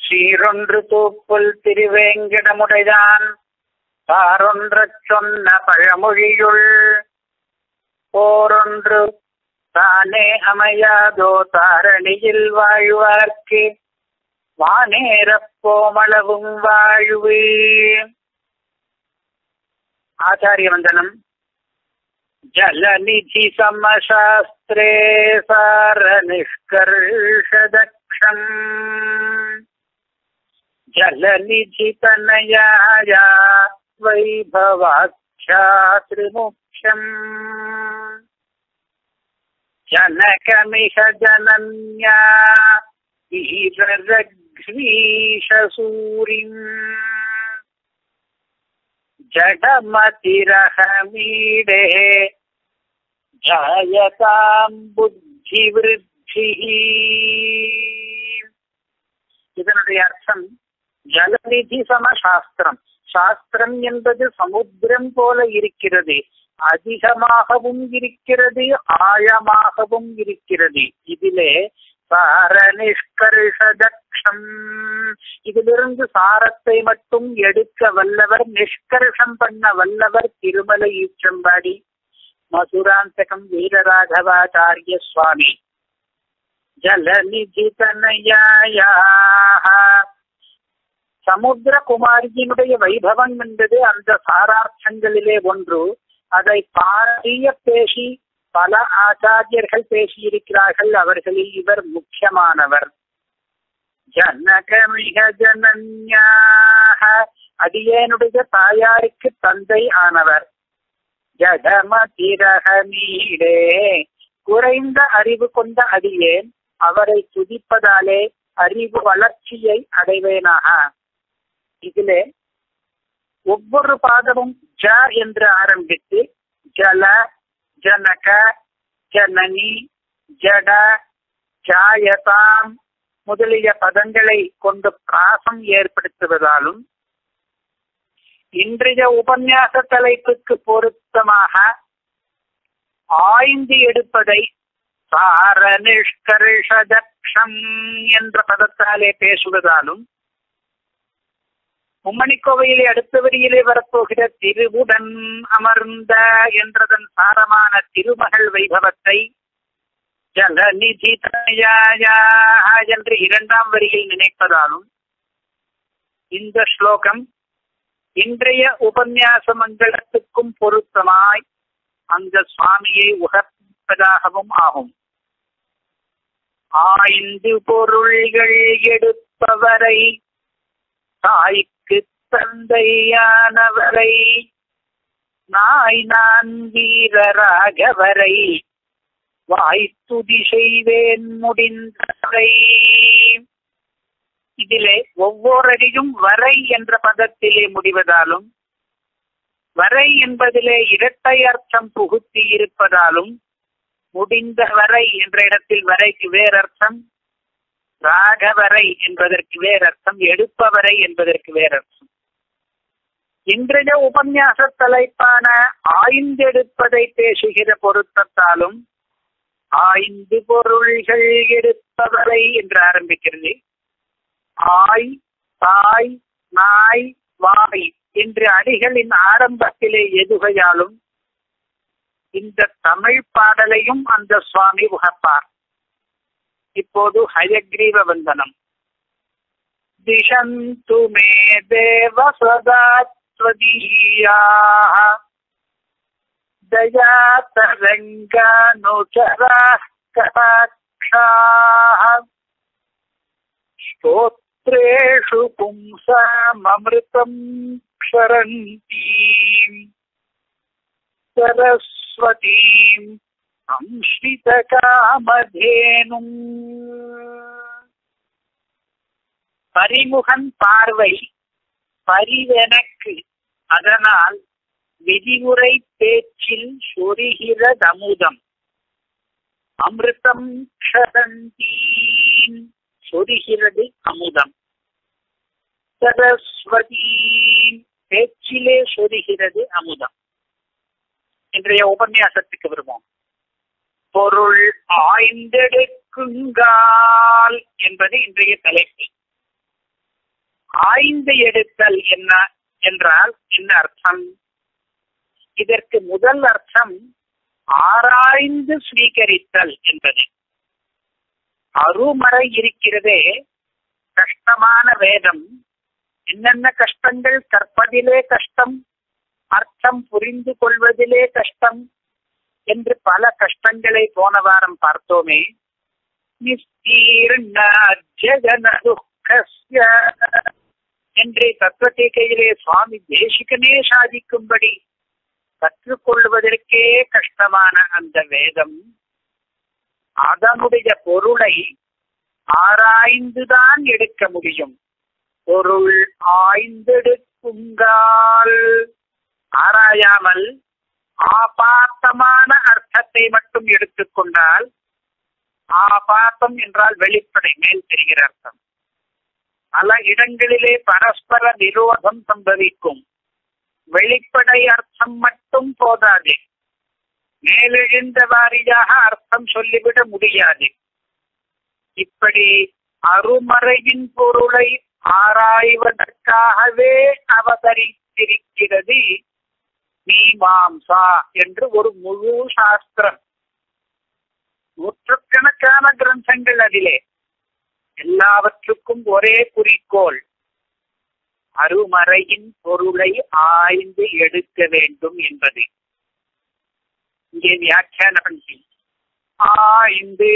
சீரொன்று தூப்புல் திருவேங்கடமுடையான் தாரொன்றச் சொன்ன பழமொழியுள் போரொன்று தானே அமையாதோ தாரணியில் வாழ்வார்க்கு வானேரப் போமளவும் வாழ்வு. ஆச்சாரிய வந்தனம். ஜலநிதி சமசாஸ்திரே சார நிஷ்கர்ஷதக்ஷம் ஜலநிதி தனயாயா வைபவாச்சாத்ரிமுக்ஷம் ஜனகமிஹ ஜனன்யா வீரரக்ஷ்மீஷசூரிம் ஜடமதிரஹமீடே ஜாயதாம் புத்திவிருத்திஹி. இதனுடைய அர்த்தம் ஜலநிதி சம சாஸ்திரம். சாஸ்திரம் என்பது சமுத்திரம் போல இருக்கிறது, அதிகமாகவும் இருக்கிறது, ஆழமாகவும் இருக்கிறது. இதிலே சார நிஷ்கர்ஷதக்ஷம், இதிலிருந்து சாரத்தை மட்டும் எடுக்க வல்லவர், நிஷ்கர்ஷம் பண்ண வல்லவர் திருமலை ஈச்சம்பாடி மதுராந்தகம் வீரராகவாச்சாரிய சுவாமி. ஜலநிதி தனயாயா, சமுத்திரகுமாரியினுடைய வைபவம் என்பது அந்த சாரார்த்தங்களிலே ஒன்று. அதை பாரிய பேசி பல ஆச்சாரியர்கள் பேசியிருக்கிறார்கள். அவர்களில் இவர் முக்கியமானவர். ஜனகமிக ஜனன்யாக, அடியேனுடைய தாயாருக்கு தந்தை ஆனவர். ஜடமதிரஹமீடே, குறைந்த அறிவு கொண்ட அடியேன் அவரை துதிப்பதாலே அறிவு வளர்ச்சியை அடைவேனாக. இதிலே ஒவ்வொரு பாதமும் ஜ என்று ஆரம்பித்து ஜல, ஜனக, ஜனனி, ஜட, ஜாயதாம் முதலிய பதங்களை கொண்டு பிராசம் ஏற்படுத்துவதாலும் இன்றைய உபன்யாச தலைப்புக்கு பொருத்தமாக ஆய்ந்து எடுப்பதை சார நிஷ்கர்ஷதக்ஷம் என்ற பதத்தாலே பேசுவதாலும் மும்மணிக்கோவையிலே அடுத்த வரியிலே வரப்போகிற திருவுடன் அமர்ந்த என்றதன் சாரமான திருமகள் வைபவத்தை ஜலநிதி தனயாயா என்று இரண்டாம் வரியில் நினைப்பதாலும் இந்த ஸ்லோகம் இன்றைய உபன்யாச மண்டலத்துக்கும் பொருத்தமாய் அந்த சுவாமியை உகப்பதாகவும் ஆகும். ஆய்ந்து பொருள்கள் எடுப்பவரை, தாய்க்கு தந்தையானவரை, நாய் நான் வீரராகவரை, வாய்த்துதி செய்வேன் முடிந்தவரை. இதிலே ஒவ்வொருவரையும் வரை என்ற பதத்திலே முடிவதாலும் வரை என்பதிலே இரட்டை அர்த்தம் புகுத்தி இருப்பதாலும் முடிந்த வரை என்ற இடத்தில் வரைக்கு வேறர்த்தம், ராகவரை என்பதற்கு வேறர்த்தம், எடுப்பவரை என்பதற்கு வேறர்த்தம். இன்றைய உபன்யாச தலைப்பான ஆய்ந்தெடுப்பதை பேசுகிற பொருத்தத்தாலும் ஆய்ந்து பொருள்கள் எடுப்பவரை என்று ஆரம்பிக்கிறது. ஆய், தாய், நாய், வாய் என்று அடிகளின் ஆரம்பத்திலே எதுகையாலும் இந்த தமிழ் பாடலையும் அந்த சுவாமி உகப்பார். இப்போது ஹயக்ரீவ வந்தனம். திஷந்து மே தேவ சதாத்வதீயாஹ தயா தரங்கானுச்சராஹ கடாக்ஷாஹ ஸ்தோத்ரேஷு பும்சாமம்ருதம் க்ஷரந்தீம் சரஸ்வதீம் அம்ஸ்ரிதகாமதேனும். பரிமுகன் பார்வை பரிவெனக்கு, அதனால் விதிமுறை பேச்சில் சொரிகிறதமுதம். அமிர்தம் க்ஷரந்தீம், சொரிகிறது அமுதம். சரஸ்வதீம், பேச்சிலே சொரிகிறது அமுதம். இன்றைய உபன்யாசத்துக்கு வருவோம். பொருள் ஆய்ந்தெடுக்குங்கால் என்பது இன்றைய தலைப்பு. ஆய்ந்து எடுத்தல் என்ன என்றால் என்ன அர்த்தம்? இதற்கு முதல் அர்த்தம் ஆராய்ந்து ஸ்வீகரித்தல் என்பது. அருமறை இருக்கிறதே கஷ்டமான வேதம். என்னென்ன கஷ்டங்கள்? கற்பதிலே கஷ்டம், அர்த்தம் புரிந்து கொள்வதிலே கஷ்டம் என்று பல கஷ்டங்களை போன வாரம் பார்த்தோமே. என்று தத்துவத்தையிலே சுவாமி தேசிகனே சாதிக்கும்படி கற்றுக்கொள்வதற்கே கஷ்டமான அந்த வேதம், அதனுடைய பொருளை ஆராய்ந்துதான் எடுக்க முடியும். பொருள் ஆய்ந்தெடுக்குங்கால், ஆராயாமல் ஆபாத்தமான அர்த்தத்தை மட்டும் எடுத்துக்கொண்டால், ஆபாத்தம் என்றால் வெளிப்படை, மேல் தெரிகிற அர்த்தம். பல இடங்களிலே பரஸ்பர விரோதம் சம்பவிக்கும். வெளிப்படை அர்த்தம் மட்டும் போதாது, மேலெழுந்த வாரியாக அர்த்தம் சொல்லிவிட முடியாது. இப்படி அருமறையின் பொருளை ஆராய்வதற்காகவே அவதரித்திருக்கிறது மீமாம்சா என்று ஒரு முழு சாஸ்திரம். நூற்றுக்கணக்கான கிரந்தங்கள் அதிலே. எல்லாவற்றுக்கும் ஒரே குறிக்கோள், அருமறையின் பொருளை ஆய்ந்து எடுக்க வேண்டும் என்பது. இங்கே வியாக்கியான பண்ணி ஆய்ந்து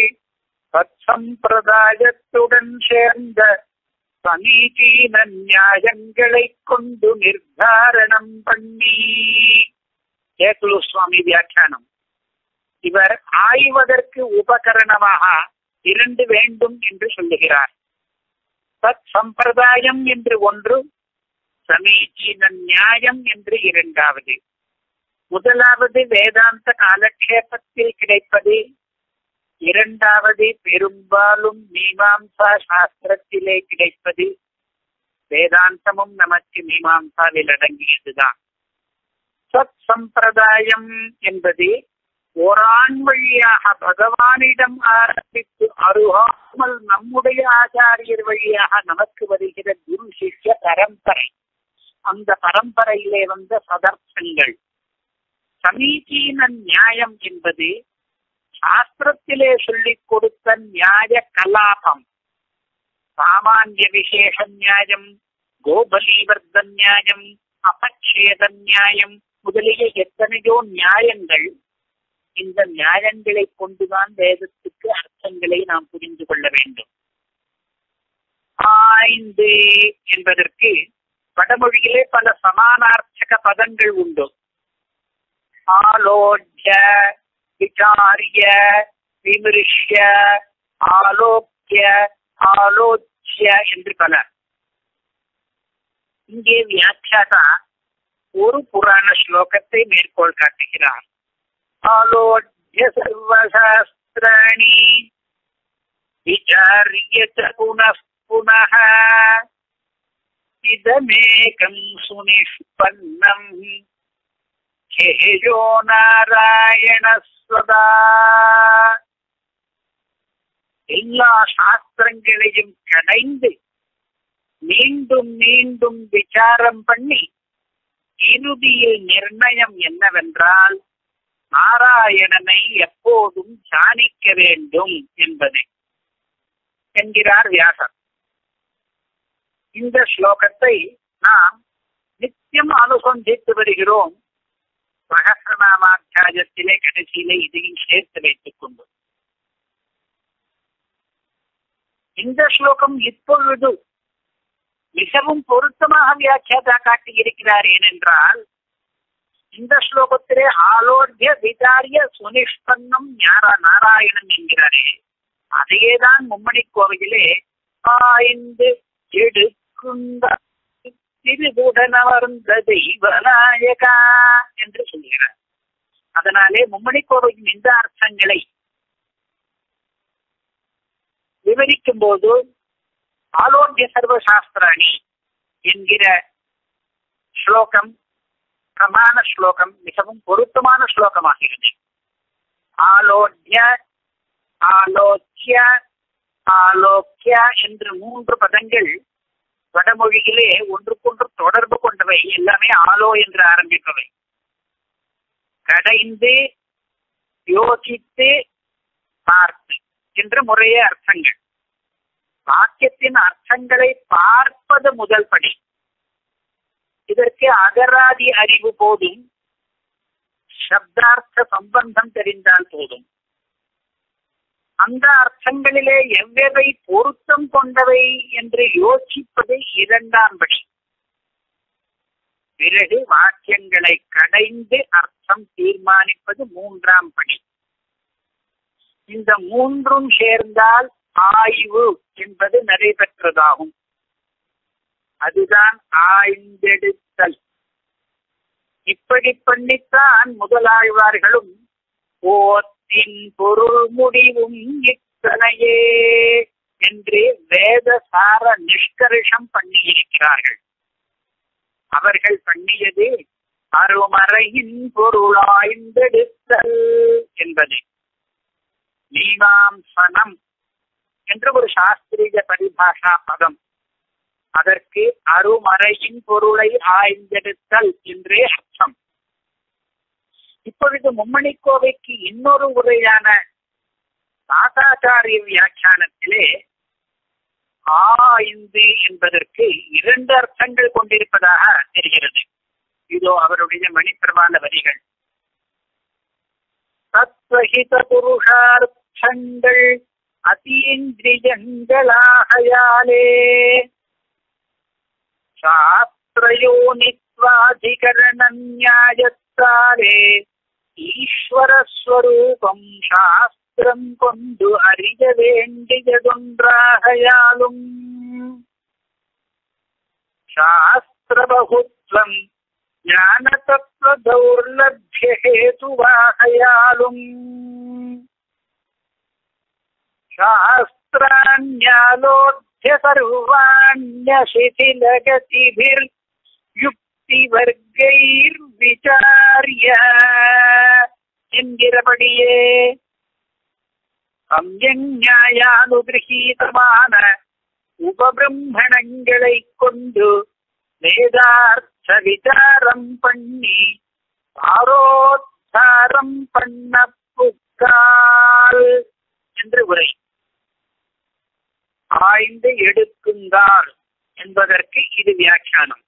சம்பிரதாயத்துடன் சேர்ந்த சமீபீன நியாயங்களை கொண்டு நிர்தாரணம் பண்ணி. கேக்குலு சுவாமி வியாக்கியானம். இவர் ஆய்வதற்கு உபகரணமாக இரண்டு வேண்டும் என்று சொல்லுகிறார். சத் சம்பிரதாயம் என்று ஒன்று, சமீச்சீன நியாயம் என்று இரண்டாவது. முதலாவது வேதாந்த காலக்ஷேபத்தில் கிடைப்பது, இரண்டாவது பெரும்பாலும் மீமாம்சா சாஸ்திரத்திலே கிடைப்பது. வேதாந்தமும் நமக்கு மீமாம்சாவில் அடங்கியதுதான். சத் சம்பிரதாயம் என்பது ஓரான் வழியாக பகவானிடம் ஆரம்பித்து அருகாமல் நம்முடைய ஆச்சாரியர் வழியாக நமக்கு வருகிற குரு சிஷ்ய பரம்பரை. அந்த பரம்பரையிலே வந்த சதர்த்தங்கள். சமீச்சீன நியாயம் என்பது சாஸ்திரத்திலே சொல்லிக் கொடுத்த நியாய கலாபம். சாமானிய விசேஷ நியாயம், கோபலீவர்த நியாயம், அபச்சேத நியாயம் முதலிய எத்தனையோ நியாயங்கள். இந்த நியாயங்களை கொண்டுதான் வேதத்துக்கு அர்த்தங்களை நாம் புரிந்து கொள்ள வேண்டும். ஆய்ந்து என்பதற்கு வடமொழியிலே பல சமானார்த்தக பதங்கள் உண்டு. ஆலோட்ய, விசாரிய, விமர்ஷ்ய, ஆலோக்கிய, ஆலோச்சிய என்று பல. இங்கே வியாக்கியாதா ஒரு புராண ஸ்லோகத்தை மேற்கோள் காட்டுகிறார். ஆலோட்ய சர்வசாஸ்திராணி விசாரிய புனః புனः இதமேகம் சுனிஷ்பன்னம் ஹேயோ நாராயண ஸ்வதா. எல்லா சாஸ்திரங்களையும் கடைந்து மீண்டும் மீண்டும் விசாரம் பண்ணி இறுதியில் நிர்ணயம் என்னவென்றால் நாராயணனை எப்போதும் தியானிக்க வேண்டும் என்பது என்கிறார் வியாசர். இந்த ஸ்லோகத்தை நாம் நித்தியம் அனுசந்தித்து வருகிறோம். சகஸ்ரநாமாத்தியாயத்திலே கடைசியிலே இதையும் சேர்த்து வைத்துக் கொண்டு இந்த ஸ்லோகம் இப்பொழுது மிகவும் பொருத்தமாக வியாக்கியாதா காட்டியிருக்கிறார். ஏனென்றால் இந்த ஸ்லோகத்திலே ஆலோட்ய விசாரிய சுனிஷ்பன்னம் நாராயணன் என்கிறாரே, அதையேதான் மும்மணி கோவையிலே ஆய்ந்து எடுக்குண்ட திருவுடனவர்ந்த தெய்வநாயகா என்று சொல்கிறார். அதனாலே மும்மணி கோவையின் இந்த அர்த்தங்களை விவரிக்கும் போது ஆலோட்ய சர்வசாஸ்திராணி என்கிற ஸ்லோகம் பிரமாண ஸ்லோகம் மிகவும் பொருத்தமான ஸ்லோகமாகிறது. ஆலோட்ய, ஆலோக்கிய, ஆலோக்கிய என்று மூன்று பதங்கள் வடமொழியிலே ஒன்றுக்கொன்று தொடர்பு கொண்டவை, எல்லாமே ஆலோ என்று ஆரம்பிப்பவை. கடைந்து, யோசித்து, பார்த்து என்று முறையே அர்த்தங்கள். வாக்கியத்தின் அர்த்தங்களை பார்ப்பது முதல் படி. இதற்கு அகராதி அறிவு போதும், சப்தார்த்த சம்பந்தம் தெரிந்தால் போதும். அந்த அர்த்தங்களிலே எவ்வளவை பொருத்தம் கொண்டவை என்று யோசிப்பது இரண்டாம் படி. பிறகு வாக்கியங்களை கடைந்து அர்த்தம் தீர்மானிப்பது மூன்றாம் படி. இந்த மூன்றும் சேர்ந்தால் ஆய்வு என்பது நடைபெற்றதாகும். அதுதான் ஆய்ந்தெடுத்தல். இப்படி பண்ணித்தான் முதலாழ்வார்களும் ஓத்தின் பொருள் முடிவும் இத்தனையே என்று வேதசார நிஷ்கர்ஷம் பண்ணியிருக்கிறார்கள். அவர்கள் பண்ணியது அருமறையின் பொருளாய்ந்தெடுத்தல் என்பது. மீமாம்சனம் என்று ஒரு சாஸ்திரிய பரிபாஷா பதம். அதற்கு அருமறையின் பொருளை ஆய்ந்தெடுத்தல் என்றே அர்த்தம். இப்பொழுது மும்மணிக்கோவைக்கு இன்னொரு உரையான தாத்தாச்சாரிய வியாக்கியானத்திலே ஆய்ந்து என்பதற்கு இரண்டு அர்த்தங்கள் கொண்டிருப்பதாக தெரிகிறது. இதோ அவருடைய மணிப்பிரமாண வரிகள். தத்வஹித புருஷார்த்தங்கள் அதீந்திரியங்களாகையாலே சாஸ்திரயோனித்வாதிகரண நியாயத்தாலே ஈஸ்வரஸ்வரூபம் சாஸ்திரம் கொண்டு அறிய வேண்டியதொன்றாகையாலும் சாஸ்திரபகுத்வம் ஞான தத்துவ தௌர்லபிய ஹேதுவாகையாலும் சாஸ்திராண்யாலோத்ய சர்வாண்யசிதிலகதிபிர் யுக்தி வர்க்கைர் விசாரிய என்கிறபடியே சம்யஞாயானுகிரகீதமான உபபிரம்மணங்களை கொண்டு வேதார்த்த விசாரம் பண்ணி ஆரோத்தாரம் பண்ண புக்கால் என்று உரை. ஆய்ந்து எடுக்குங்கால் என்பதற்கு இது வியாக்கியானம்.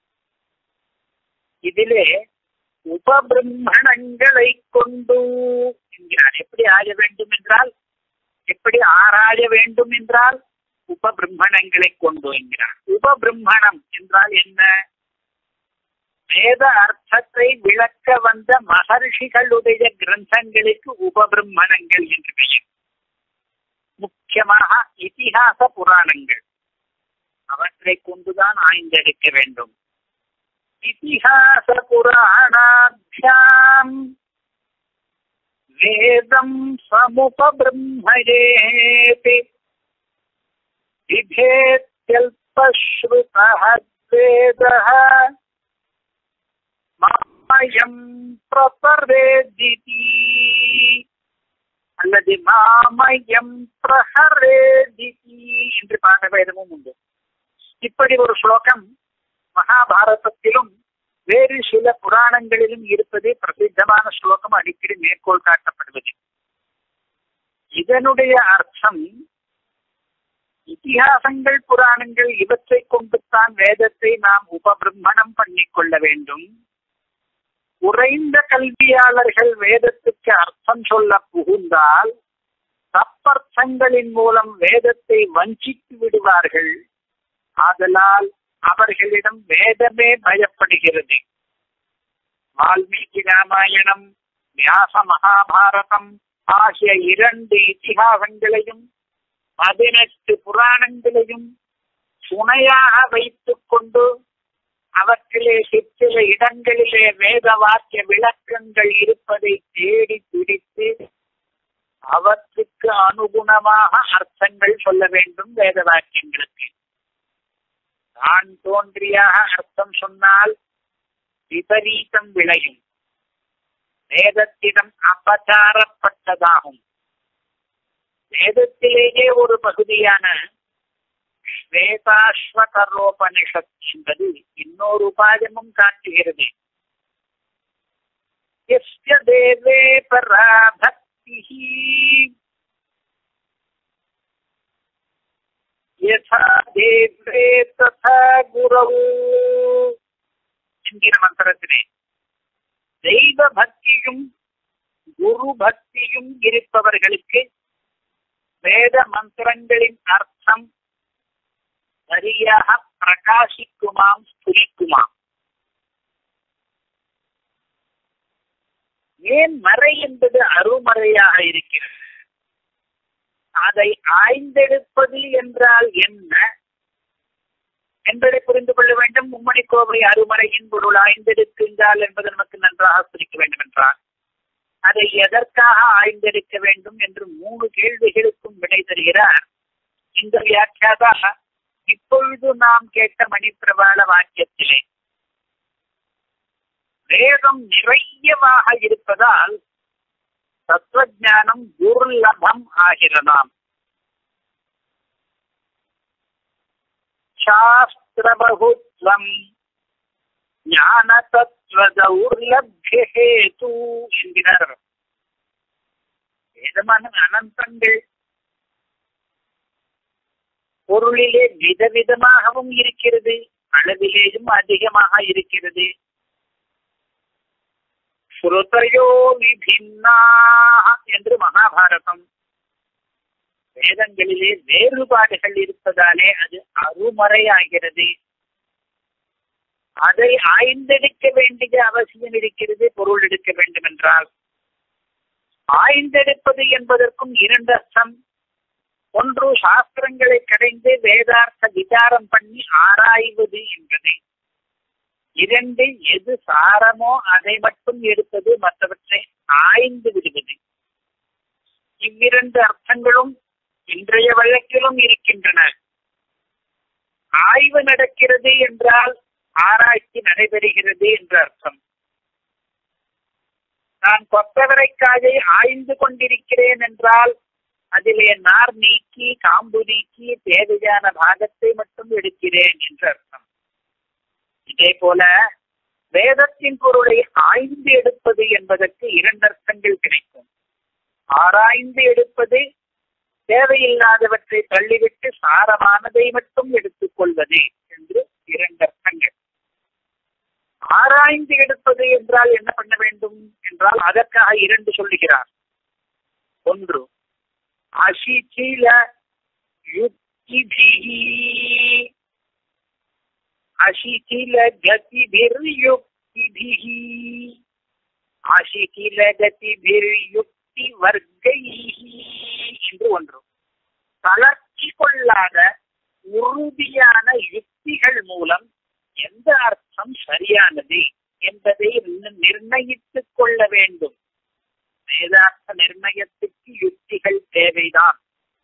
இதிலே உபபிரம்மணங்களை கொண்டு என்கிறார். எப்படி ஆய வேண்டும் என்றால், எப்படி ஆராய வேண்டும் என்றால் உபபிரம்மணங்களை கொண்டு என்கிறார். உபபிரம்மணம் என்றால் என்ன? வேத அர்த்தத்தை விளக்க வந்த மகர்ஷிகளுடைய கிரந்தங்களுக்கு உபபிரம்மணங்கள் என்று பெயர். முக்கியமாக இதிகாச புராணங்கள், அவற்றை கொண்டுதான் ஆய்ந்தெடுக்க வேண்டும். இதிகாச புராணாபியாம் வேதம் சமுபபிரம்மயேதி விபேத்யல்பஸ்ருதஹ வேதஹ மாமயம் பிரபரேதிதி அல்லது மாமயம் பிரஹரேதிதி என்று பாட வேதமும் உண்டு. இப்படி ஒரு ஸ்லோகம் மகாபாரதத்திலும் வேறு சில புராணங்களிலும் இருப்பது பிரசித்தமான ஸ்லோகம், அடிக்கடி மேற்கோள் காட்டப்படுவது. இதனுடைய அர்த்தம், இதிகாசங்கள் புராணங்கள் இவற்றை கொண்டுத்தான் வேதத்தை நாம் உபபிரம்மணம் பண்ணிக்கொள்ள வேண்டும். உறைந்த கல்வியாளர்கள் வேதத்துக்கு அர்த்தம் சொல்ல புகுந்தால் தப்பர்த்தங்களின் மூலம் வேதத்தை வஞ்சித்து விடுவார்கள். ஆதலால் அவர்களிடம் வேதமே பயப்படுகிறது. வால்மீகி ராமாயணம், வியாச மகாபாரதம் ஆகிய 2 இதிகாசங்களையும் 18 புராணங்களையும் துணையாக வைத்துக் கொண்டு அவற்றிலே சிற்சில இடங்களிலே வேத வாக்கிய விளக்கங்கள் இருப்பதை தேடி பிடித்து அவற்றுக்கு அனுகுணமாக அர்த்தங்கள் சொல்ல வேண்டும். வேத வாக்கியங்களுக்கு தான் தோன்றியாக அர்த்தம் சொன்னால் விபரீதம் விளையும், வேதத்திடம் அபச்சாரப்பட்டதாகும். வேதத்திலேயே ஒரு பகுதியான வேதாஸ்வதரோபனிஷத் என்பது இன்னொரு உபாயமும் காட்டுகிறது. யஸ்ய தேவே பரா பக்திஹி யதா தேவே ததா குரவு என்கிற மந்திரத்திலே தெய்வ பக்தியும் குரு பக்தியும் இருப்பவர்களுக்கு வேத மந்திரங்களின் அர்த்தம் சரியாக பிரகாசிக்குமாம், ஸ்புரிக்குமாம். ஏன் மறை என்பது அருமறையாக இருக்கிறது? அதை ஆய்ந்தெடுப்பது என்றால் என்ன என்பதை புரிந்து கொள்ள வேண்டும். மும்மணி கோவை அருமறையின் பொருள் ஆய்ந்தெடுக்கின்றால் என்பது நமக்கு நன்றாக புரிக்க வேண்டும் என்றால் அதை எதற்காக ஆய்ந்தெடுக்க வேண்டும் என்று 3 கேள்விகளுக்கும் விடை தருகிறார் இந்த வியாக்கியாதா. இப்பொழுது நாம் கேட்ட மணிப்பிரவாள வாக்கியத்திலே வேதம் நிறையவாக இருப்பதால் தத்துவஞானம் துர்லபம் ஆகிறதாம். சாஸ்திரபகுத்வம் ஞான தத்துவ தௌர்லப்யஹேது என்கிறார். வேதமான அனந்தங்கள் பொருளிலே விதவிதமாகவும் இருக்கிறது, அளவிலேயும் அதிகமாக இருக்கிறது. ஸ்ருதயோ விபின்னாஹ என்று மகாபாரதம். வேதங்களிலே வேறுபாடுகள் இருப்பதாலே அது அருமறையாகிறது. அதை ஆய்ந்தெடுக்க வேண்டிய அவசியம் இருக்கிறது. பொருள் எடுக்க வேண்டும் என்றால் ஆய்ந்தெடுப்பது என்பதற்கும் 2 அர்த்தம். ஒன்று சாஸ்திரங்களை கடைந்து வேதார்த்த விசாரம் பண்ணி ஆராய்வது என்பது. 2 எது சாரமோ அதை மட்டும் எடுப்பது, மற்றவற்றை ஆய்ந்து விடுவது. இவ்விரண்டு அர்த்தங்களும் இன்றைய வழக்கிலும் இருக்கின்றன. ஆய்வு நடக்கிறது என்றால் ஆராய்ச்சி நடைபெறுகிறது என்ற அர்த்தம். நான் கொத்தவரைக்காயை ஆய்ந்து கொண்டிருக்கிறேன் என்றால் அதிலே நார் நீக்கி காம்பு நீக்கி தேவையான பாகத்தை மட்டும் எடுக்கிறேன் என்ற அர்த்தம். இதே போல வேதத்தின் பொருளை ஆய்ந்து எடுப்பது என்பதற்கு 2 அர்த்தங்கள் கிடைக்கும். ஆராய்ந்து எடுப்பது, தேவையில்லாதவற்றை தள்ளிவிட்டு சாரமானதை மட்டும் எடுத்துக் கொள்வது என்று 2 அர்த்தங்கள். ஆராய்ந்து எடுப்பது என்றால் என்ன பண்ண வேண்டும் என்றால் அதற்காக 2 சொல்லுகிறார். ஒன்று அசிச்சீல யுக்திபிஹி, அசிச்சீல கதிபிர்யுக்திபிஹி, அசிச்சீல கதிபிர்யுக்தி வர்க்கைஹி என்று ஒன்று. தளர்ச்சி கொள்ளாத உறுதியான யுக்திகள் மூலம் எந்த அர்த்தம் சரியானது என்பதை நிர்ணயித்துக் கொள்ள வேண்டும். வேதார்த்த நிர்ணயத்துக்கு யுக்திகள் தேவைதான்.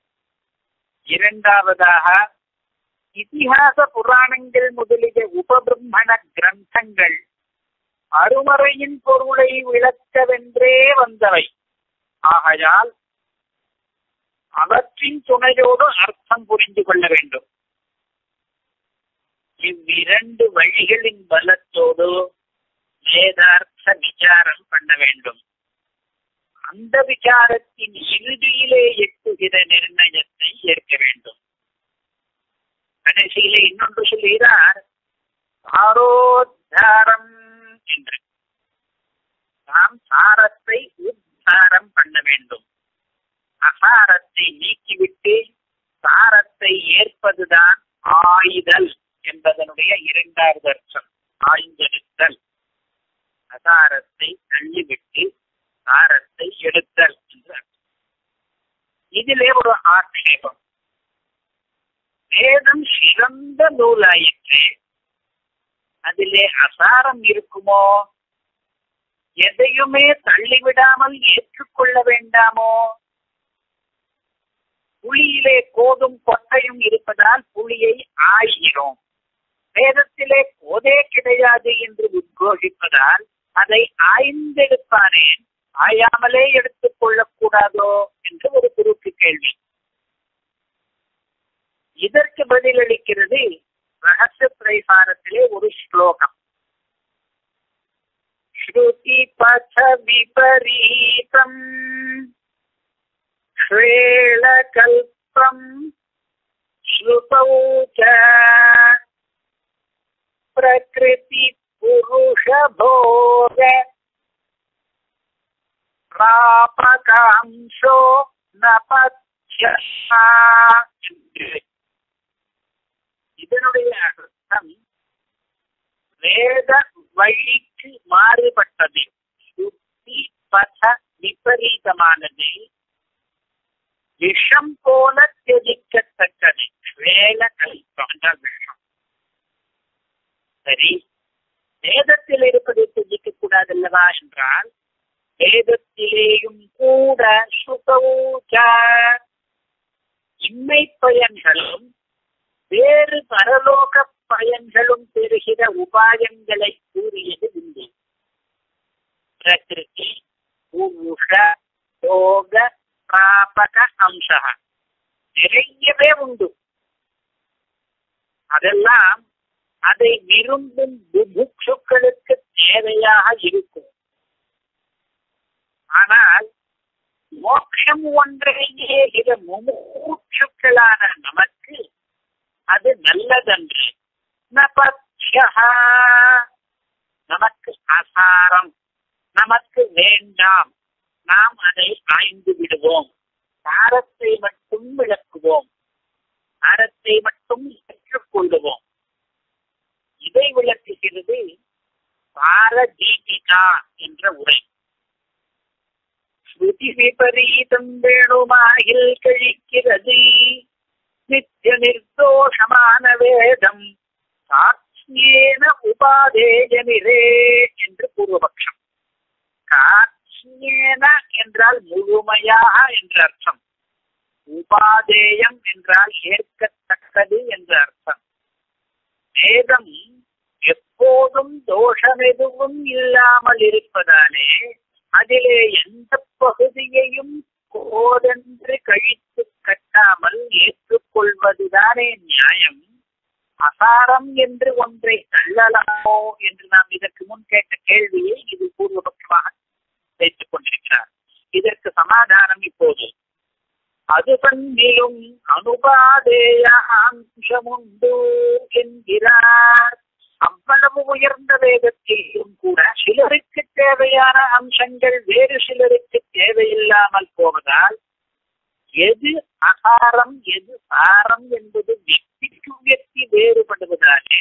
2வதாக இதிகாச புராணங்கள் முதலிய உபபிரம்மண கிரந்தங்கள் அருமறையின் பொருளை விளக்கவென்றே வந்தவை. ஆகையால் அவற்றின் துணையோடு அர்த்தம் புரிந்து கொள்ள வேண்டும். இவ்விரண்டு வழிகளின் பலத்தோடு வேதார்த்த விசாரம் பண்ண வேண்டும். அந்த விசாரத்தின் இறுதியிலே எட்டுகிற நிர்ணயத்தை ஏற்க வேண்டும். கடைசியிலே இன்னொன்று சொல்கிறார், சாரோத்தாரம் என்று. நாம் சாரத்தை உத்தாரம் பண்ண வேண்டும். அசாரத்தை நீக்கிவிட்டு சாரத்தை ஏற்பதுதான் ஆய்தல் என்பதனுடைய 2வது அர்த்தம். ஆய்ந்தெடுத்தல். அசாரத்தை தள்ளிவிட்டு சாரத்தை எடுத்தல் என்று அர்த்தம். இதிலே ஒரு ஆட்சேபம். வேதம் சிறந்த நூலாயிற்று, அதிலே அசாரம் இருக்குமோ? எதையுமே தள்ளிவிடாமல் ஏற்றுக்கொள்ள வேண்டாமோ? புளியிலே கோதும் கொட்டையும் இருப்பதால் புளியை ஆய்கிறோம். வேதத்திலே கோதே கிடையாது என்று உத்கோஷிப்பதால் அதை ஆய்ந்தெடுப்பானேன், ஆயாமலே எடுத்துக் கொள்ளக்கூடாதோ என்று ஒரு குறுக்கு கேள்வி. இதற்கு பதிலளிக்கிறது ரகசிய திரைசாரத்திலே ஒரு ஸ்லோகம். ஸ்ருதி பத விபரீதம் ஸ்வேள கல்பம் ஸ்ருதௌ ச பிரகிருதி புருஷ போக பிராபகாம்சோ நபத்யா. இதனுடைய அர்த்தம் வேத வழிக்கு மாறுபட்டது, சுத்தி பத விபரீதமானது, விஷம் போல தெதிக்கத்தக்கது. வேல கல்பம் என்றால் விஷம். சரி, வேதத்தில் இருப்பதை தெதிக்க கூடாதல்லவா என்றால், வேதத்திலேயும் கூட சுகவுச்ச இன்மை பயன்களும் வேறு பரலோக பயன்களும் பெறுகிற உபாயங்களை கூறியது உண்டு. பிரகிருதி புருஷ யோக பிராபக அம்ச நிறையவே உண்டு. அதெல்லாம் அதை விரும்பும் புபுட்சுக்களுக்கு தேவையாக இருக்கும். ஆனால் மோட்சம் ஒன்றையே இத முமுட்சுக்களான நமக்கு அது நல்லதன்று. நமக்கு அசாரம், நமக்கு வேண்டாம், நாம் அதை ஆய்ந்து விடுவோம், சாரத்தை மட்டும் விளக்குவோம், சாரத்தை மட்டும் ஏற்றுக்கொள்ளுவோம். இதை விளக்குகிறது சார தீபிகா என்ற உரை. ஸ்ருதி விபரீதம் வேணுமாயில் கழிக்கிறது, நித்திய நிர்தோஷமான வேதம் காட்சியேன உபாதேயமிரே என்று பூர்வபக்ஷம். காட்சியேன என்றால் முழுமையாக என்ற அர்த்தம், உபாதேயம் என்றால் ஏற்கத்தக்கது என்ற அர்த்தம். வேதம் எப்போதும் தோஷம் எதுவும் இல்லாமல் இருப்பதாலே அதிலே எந்த பகுதியையும் கோதென்று கழித்து கட்டாமல் ஏற்றுக்கொள்வதுதானே நியாயம். அசாரம் என்று ஒன்றை தள்ளலாமோ என்று நாம் இதற்கு முன் கேட்ட கேள்வியை இது பூர்வபட்சமாக வைத்துக் கொண்டிருக்கிறார். இதற்கு சமாதானம் இப்போது அது தன்னிலும் அனுபாதேய அம்சமுண்டு என்கிறார். அவ்வளவு உயர்ந்த வேதத்திலும் கூட சிலருக்கு தேவையான அம்சங்கள் வேறு சிலருக்கு தேவையில்லாமல் போவதால் எது அசாரம் எது சாரம் என்பது व्यक्तिக்கு व्यक्ति வேறுபடுவதாலே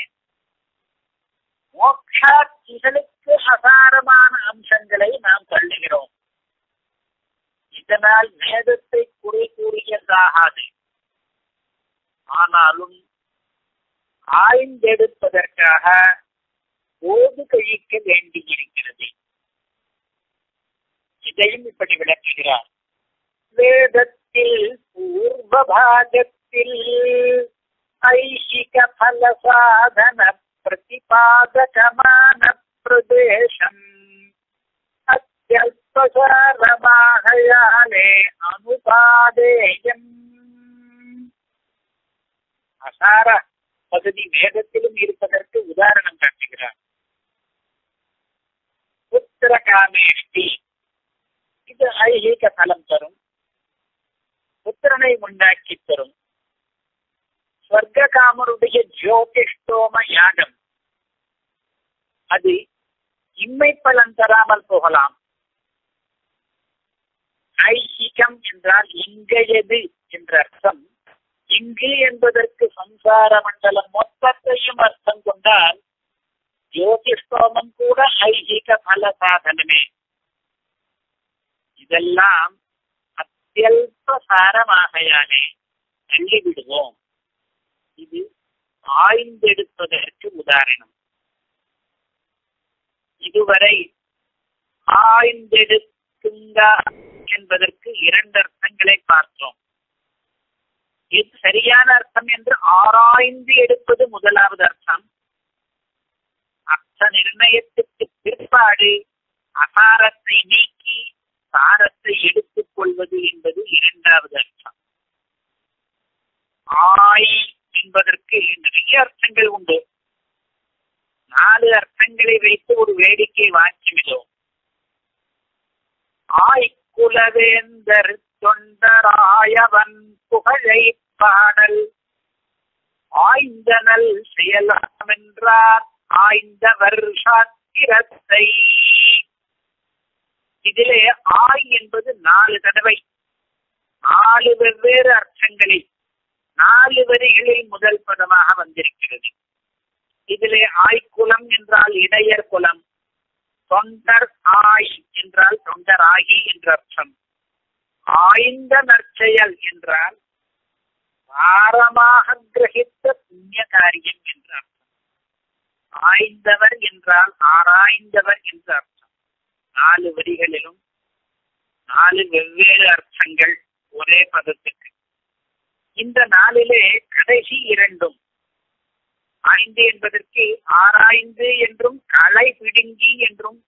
மோட்சார்த்திகளுக்கு அசாரமான அம்சங்களை நாம் தள்ளுகிறோம். இதனால் வேதத்தை குறை கூறியதாகாது. ஆனாலும் ஆய்ந்தெடுப்பதற்காக ஓது கழிக்க வேண்டியிருக்கிறது. இதையும் இப்படி விளக்குகிறார். வேதத்தில் பூர்வபாகத்தில் ஐஹிக பல சாதன பிரதிபாதகமான பிரதேசம் அத்யல்பசாரமாகையாலே அனுபாதேயம். அசார பகுதி வேதத்திலும் இருப்பதற்கு உதாரணம் காட்டுகிறார். புத்திர காமேஷ்டி, இது ஐஹிக பலம் தரும், புத்திரனை உண்டாக்கி தரும். ஸ்வர்க காமருடைய ஜோதிஷ்டோம யாகம், அது இம்மை பலன் தராமல் போகலாம். ஐஹிகம் என்றால் இங்கையது என்ற அர்த்தம். இங்கு என்பதற்கு சம்சார மண்டலம் மொத்தத்தையும் அர்த்தம் கொண்டால் ஜோதிஷ்டோமம் கூட ஐஹிக பல சாதனமே. இதெல்லாம் அத்தியல்ப சாரமாகையாலே தள்ளிவிடுவோம். இது ஆய்ந்தெடுப்பதற்கு உதாரணம். இதுவரை ஆய்ந்தெடுக்குங்க என்பதற்கு இரண்டு அர்த்தங்களை பார்த்தோம். இது சரியான அர்த்தம் என்று ஆராய்ந்து எடுப்பது முதலாவது அர்த்தம். அர்த்த நிர்ணயத்துக்கு பிற்பாடு அசாரத்தை நீக்கி சாரத்தை எடுத்துக் கொள்வது என்பது இரண்டாவது அர்த்தம். ஆய் என்பதற்கு நிறைய அர்த்தங்கள் உண்டு. 4 அர்த்தங்களை வைத்து ஒரு வேடிக்கை வாக்கியமிடும். ஆய்குலவேந்தர் தொண்டராயவன் புகழை பாடல் ஆய்ந்தனல் செயலாம் என்றார் ஆய்ந்தவர் சாத்திரத்தை. இதிலே ஆய் என்பது 4 தடவை 4 வெவ்வேறு அர்த்தங்களில் 4 வரிகளில் முதல் பதமாக வந்திருக்கிறது. இதிலே ஆய்குலம் என்றால் இடையர் குலம், தொண்டர் ஆய் என்றால் தொண்டராகி என்ற அர்த்தம், ஆய்ந்த நற்செயல் என்றால் ஆரமாக கிரகித்த புண்ணிய காரியம் என்ற அர்த்தம், ஆய்ந்தவர் என்றால் ஆராய்ந்தவர் என்ற அர்த்தம். 4 வரிகளிலும் 4 வெவ்வேறு அர்த்தங்கள் ஒரே பதத்துக்கு. இந்த 4லே கடைசி 2 ஆய்ந்து என்பதற்கு ஆராய்ந்து என்றும் களை பிடுங்கி என்றும்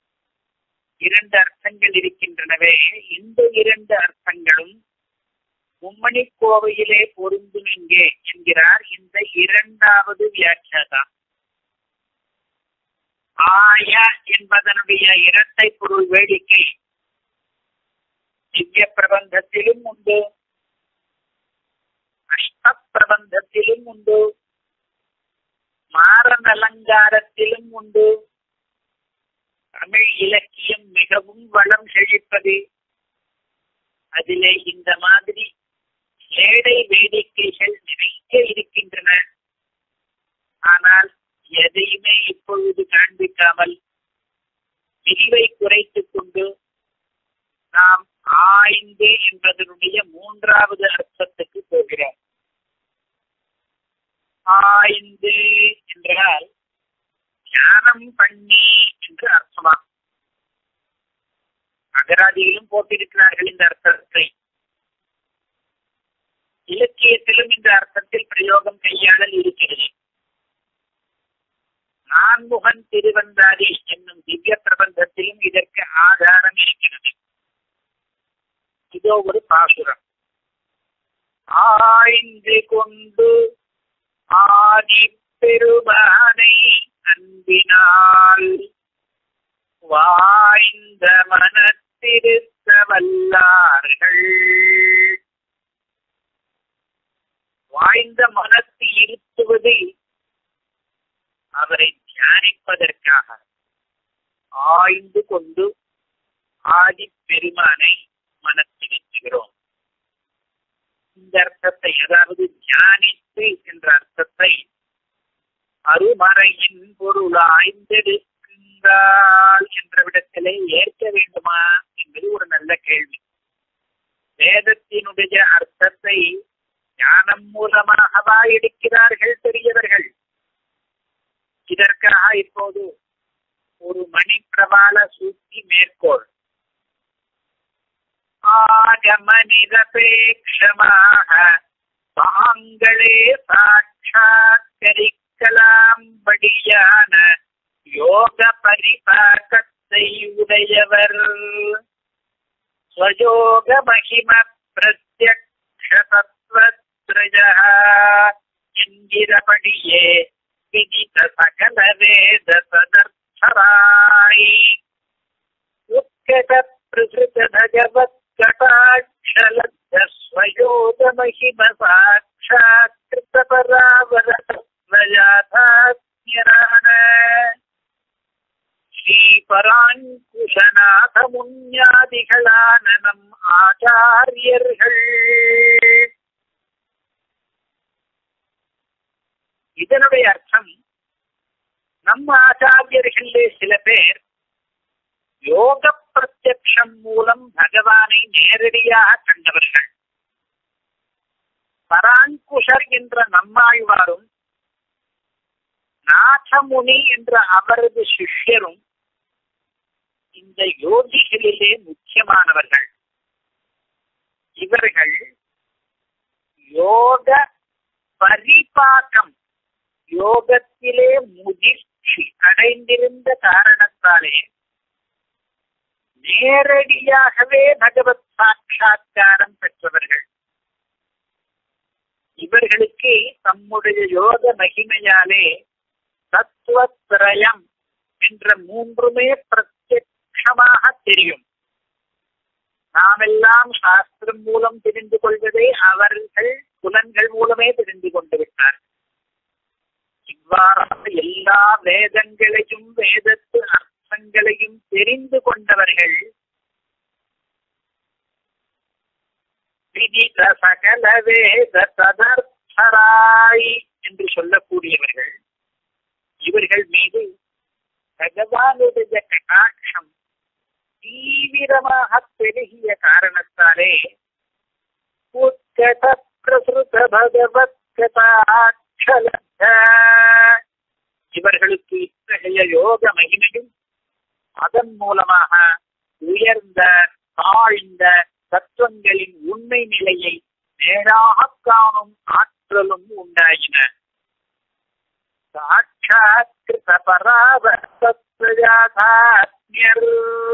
2 அர்த்தங்கள் இருக்கின்றனவே. இந்த 2 அர்த்தங்களும் மும்மணி கோவையிலே பொருந்தும் இங்கே என்கிறார் இந்த 2வது வியாக்கியாதா. ஆய என்பதனுடைய இரட்டை பொருள் வேடிக்கை திவ்ய பிரபந்தத்திலும் உண்டு, அஷ்ட பிரபந்தத்திலும் உண்டு, மாறன் அலங்காரத்திலும் உண்டு. தமிழ் இலக்கியம் மிகவும் வளம் செழிப்பது. அதிலே இந்த மாதிரி ஏடை வேடிக்கைகள் நிறைய இருக்கின்றன. ஆனால் எதையுமே இப்பொழுது காண்பிக்காமல் விரிவை குறைத்துக் கொண்டு நாம் ஆய்ந்து என்பதனுடைய 3வது அர்த்தத்துக்கு போகிறோம். ஆய்ந்து என்றால் தியானம் பண்ணி என்று அர்த்தமா. அகராதியிலும் போட்டிருக்கிறார்கள் இந்த அர்த்தத்தை. இலக்கியத்திலும் இந்த அர்த்தத்தில் பிரயோகம் கையாளல் இருக்கிறது. நான்முகன் திருவந்தாதி என்னும் திவ்ய பிரபந்தத்திலும் இதற்கு ஆதாரம் இருக்கிறது. இதோ ஒரு பாசுரம். ஆய்ந்து கொண்டு ஆதி பெருமானை அன்பினால் வாய்ந்த மனத்திருத்த வல்லார்கள். வாய்ந்த மனத்து இருத்துவது அவரை தியானிப்பதற்காக. ஆய்ந்து கொண்டு ஆதி பெருமானை மனத்திருத்துகிறோம். இந்த அர்த்தத்தை, அதாவது தியானித்து என்ற அர்த்தத்தை அருமறையின் பொருள் ஆய்ந்தெடுக்கின்றால் என்ற விடத்திலே ஏற்க வேண்டுமா என்பது ஒரு நல்ல கேள்வி. வேதத்தினுடைய அர்த்தத்தை ஞானம் மூலமாகவா எடுக்கிறார்கள் பெரியவர்கள்? இதற்காக இப்போது ஒரு மணி பிரபால சூத்தி மேற்கோள். ஆகம நிரபேட்சமாக தாங்களே சாட்சாத்கரிக்கலாம்படியான யோக பரிபாகத்தை உடையவர். ஸ்வயோக மகிம பிரத்யக்ஷ தத்வத்ரஜ என்கிறபடியே விதித சகல வேத சதர்த்தராய் உத்கட பிரசுத பகவத் கடாட்சலப்த ஸ்வயோக மகிம சாட்சாத்கிருத பராவரத்வயாதாத்யரான ஸ்ரீ பராங்குஷநாத முன்யாதிகளான நம் ஆச்சாரியர்கள். இதனுடைய அர்த்தம், நம்ம ஆச்சாரியர்களே சில பேர் யோக பிரத்யக்ஷம் மூலம் பகவானை நேரடியாக கண்டவர்கள். பராங்குஷர் என்ற நம்மாழ்வாரும் நாதமுனி என்ற அவரது சிஷ்யரும் இந்த யோகிகளிலே முக்கியமானவர்கள். இவர்கள் யோக பரிபாகம், யோகத்திலே முதிர்ச்சி அடைந்திருந்த காரணத்தாலே நேரடியாகவே பகவத் சாட்சா்காரம் பெற்றவர்கள். இவர்களுக்கு தம்முடைய யோக மகிமையாலே தத்துவத்திரயம் என்ற மூன்றுமே பிரத்யட்சமாக தெரியும். நாமெல்லாம் சாஸ்திரம் மூலம் தெரிந்து கொள்வதை அவர்கள் புலன்கள் மூலமே தெரிந்து கொண்டு விட்டார். இவ்வாறாக எல்லா வேதங்களையும் வேதத்து அர்த்தங்களையும் தெரிந்து கொண்டவர்கள் விதித சகல வேத ததர்த்தராய் என்று சொல்லக்கூடியவர்கள். இவர்கள் மீது பகவானுடைய கடாட்சம் தீவிரமாக பெருகிய காரணத்தாலே உத்கட பிரசுத பகவத் கடாட்சலப்த இவர்களுக்கு இத்தகைய யோக மகிமையும் அதன் மூலமாக உயர்ந்த தாழ்ந்த தத்துவங்களின் உண்மை நிலையை நேராக காணும் ஆற்றலும் உண்டாயின. சாட்சாத்கிருத பராவர்த்தத்வயாதாத்ம்யர்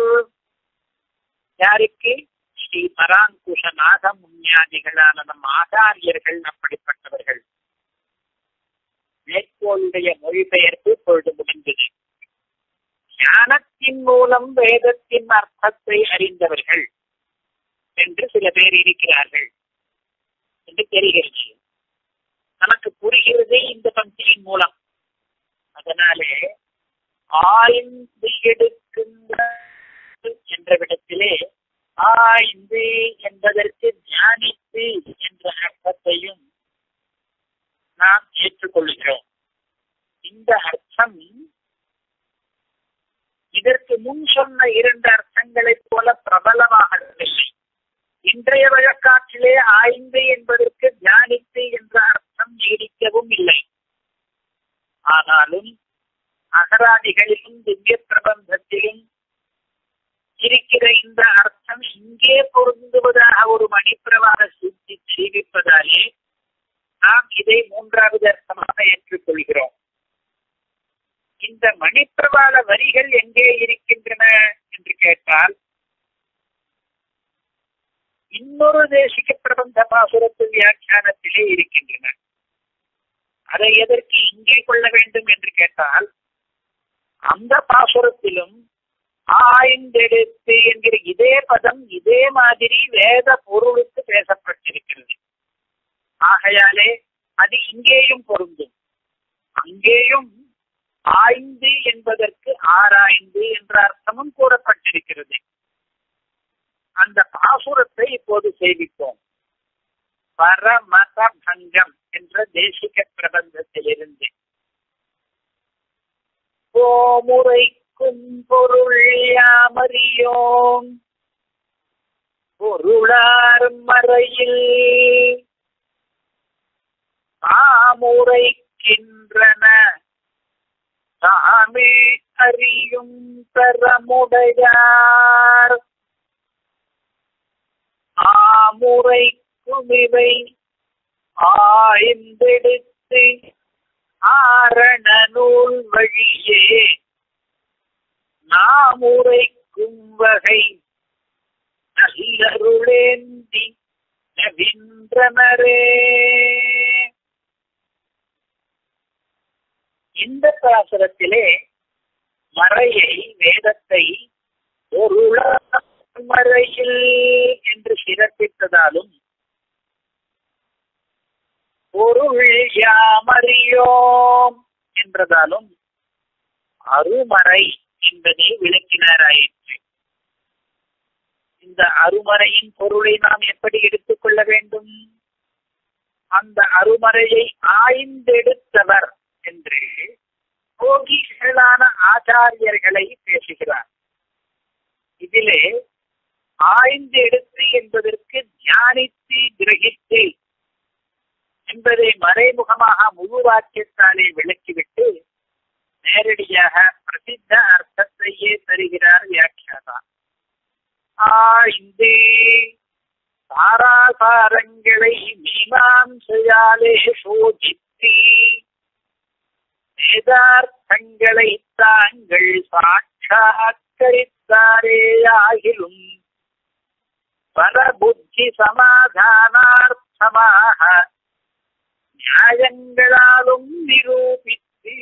யாருக்கு? ஸ்ரீ பராங்குஷநாத முன்யாதிகளான நம் ஆச்சாரியர்கள் அப்படிப்பட்டவர்கள். மேற்கோளுடைய மொழிபெயர்ப்பு பொழுது முடிந்தது. ஞானத்தின் மூலம் வேதத்தின் அர்த்தத்தை அறிந்தவர்கள் என்று சில பேர் இருக்கிறார்கள் என்று தெரிகிறது. நமக்கு புரிகிறது இந்த பந்தியின் மூலம். அதனாலே ஆய்ந்து எடுக்கின்ற என்ற விடத்திலே ஆய்ந்து என்பதற்கு தியானித்து என்ற அர்த்தத்தையும் நாம் ஏற்றுக்கொள்கிறோம். இந்த அர்த்தம் இதற்கு முன் சொன்ன இரண்டு அர்த்தங்களைப் போல பிரபலமாகவில்லை. இன்றைய வழக்காற்றிலே ஆய்ந்து என்பதற்கு தியானித்து என்ற அர்த்தம் நீடிக்கவும் இல்லை. ஆனாலும் அகராதிகளிலும் திவ்ய பிரபந்தத்திலும் இருக்கிற இந்த அர்த்தம் இங்கே பொருந்துவதாக ஒரு மணிப்பிரவாக சுத்தி தெரிவிப்பதாலே நாம் இதை மூன்றாவது அர்த்தமாக ஏற்றுக்கொள்கிறோம். இந்த மணிப்பிரவாள வரிகள் எங்கே இருக்கின்றன என்று கேட்டால் இன்னொரு தேசிக பிரபந்த பாசுரத்து வியாக்கியானத்திலே இருக்கின்றன. அதை எதற்கு இங்கே கொள்ள வேண்டும் என்று கேட்டால் அந்த பாசுரத்திலும் ஆய்ந்தெடுத்து என்கிற இதே பதம் இதே மாதிரி வேத பொருளுக்கு பேசப்பட்டிருக்கிறது. ஆகையாலே அது இங்கேயும் பொருந்தும். அங்கேயும் ஆய்ந்து என்பதற்கு ஆராய்ந்து என்ற அர்த்தமும் கூறப்பட்டிருக்கிறது. அந்த பாசுரத்தை இப்போது சேவிப்போம். பரமத பங்கம் என்ற தேசிக பிரபந்தத்திலிருந்து போமுறைக்கும் பொருள் யாமறியோம் பொருளார் மறையில் தாமுரைக்கின்றன தாமே அறியும் தரமுடையார் ஆமுறைக்குமிவை ஆய்ந்தெடுத்து ஆரண நூல் வழியே நாமுரைக்கும் வகை நல்லருளேந்தி நவின்றனரே. இந்த பாசுரத்திலே மறையை வேதத்தை பொருள மறையில் என்று சிறப்பித்ததாலும் பொருள் யாமறியோம் என்றதாலும் அருமறை என்பதை விளக்கினாராயிற்று. இந்த அருமறையின் பொருளை நாம் எப்படி எடுத்துக்கொள்ள வேண்டும்? அந்த அருமறையை ஆய்ந்தெடுத்தவர் என்று போகிகளான ஆச்சாரியர்களை பேசுகிறார். இதிலே ஆய்ந்து எடுத்து என்பதற்கு தியானித்து கிரகித்து என்பதை மறைமுகமாக முழு வாக்கியத்தாலே விளக்கிவிட்டு நேரடியாக பிரசித்த அர்த்தத்தையே தருகிறார் வியாக்கியாதா. ஆய்ந்து சாராசாரங்களை மீமாம்சையாலே சோதித்து வேதார்த்தங்களை தாங்கள் சாட்சாத்கரித்தாரேயாகிலும் பரபுத்தி சமாதானார்த்தமாக நியாயங்களாலும் நிரூபித்து.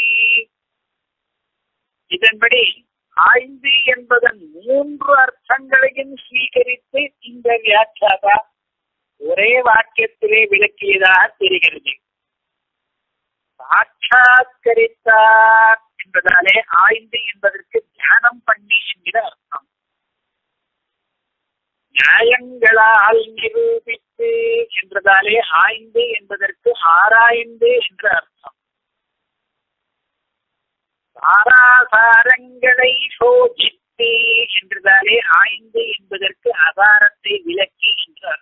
இதன்படி ஆய்ந்து என்பதன் 3 அர்த்தங்களையும் ஸ்வீகரித்து இந்த வியாக்கியாதா ஒரே வாக்கியத்திலே விளக்கியதாக தெரிகிறது. சாட்சாத்கரித்தார் என்பதாலே ஆய்ந்து என்பதற்கு தியானம் பண்ணி என்கிற அர்த்தம். நியாயங்களால் நிரூபித்து என்றதாலே ஆய்ந்து என்பதற்கு ஆராய்ந்து என்ற அர்த்தம். சாராசாரங்களை சோதித்து என்றதாலே ஆய்ந்து என்பதற்கு ஆதாரத்தை விளக்கி என்ற அர்த்தம்.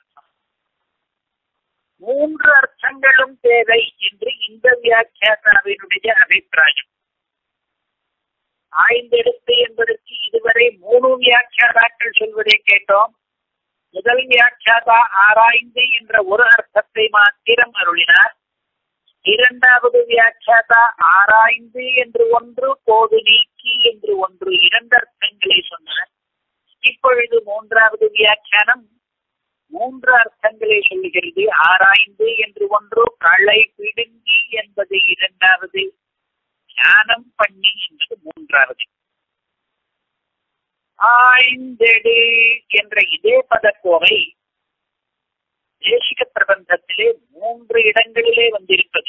3 அர்த்தங்களும் தேவை என்று இந்த வியாக்கியாதாவினுடைய அபிப்பிராயம். ஆய்ந்தெடுத்து என்பதற்கு இதுவரை 3 வியாக்கியாதாக்கள் சொல்வதை கேட்டோம். முதல் வியாக்கியாதா ஆராய்ந்து என்ற ஒரு அர்த்தத்தை மாத்திரம் அருளினார். இரண்டாவது வியாக்கியாதா ஆராய்ந்து என்று ஒன்று, போது நீக்கி என்று ஒன்று, 2 அர்த்தங்களை சொன்னார். இப்பொழுது 3வது வியாக்கியானம் 3 அர்த்தங்களை சொல்லுகிறது. ஆராய்ந்து என்று ஒன்று, களை பிடுங்கி என்பது 2வது, தியானம் பண்ணி என்பது 3வது. ஆய்ந்தெடு என்ற இதே பதக்கோவை தேசிக பிரபந்தத்திலே 3 இடங்களிலே வந்திருப்பது.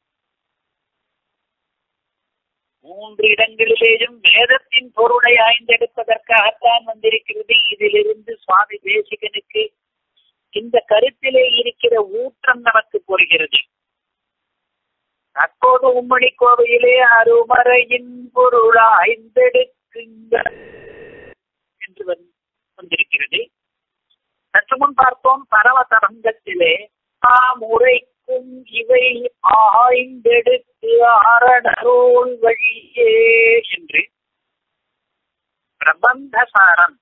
3 இடங்களிலேயும் வேதத்தின் பொருளை ஆய்ந்தெடுப்பதற்காகத்தான் வந்திருக்கிறது. இதிலிருந்து சுவாமி தேசிகனுக்கு இந்த கருத்திலே இருக்கிற ஊற்றம் நமக்கு புரிகிறது. தற்போது உம்மணி கோவையிலே அருமறையின் பொருள் ஆய்ந்தெடுக்குங்க என்று வந்திருக்கிறது. சற்று முன் பார்த்தோம் பரவதரங்கத்திலே முறைக்கும் இவை ஆய்ந்தெடுத்து ஆரணரோல் வழியே என்று. பிரபந்தசாரம்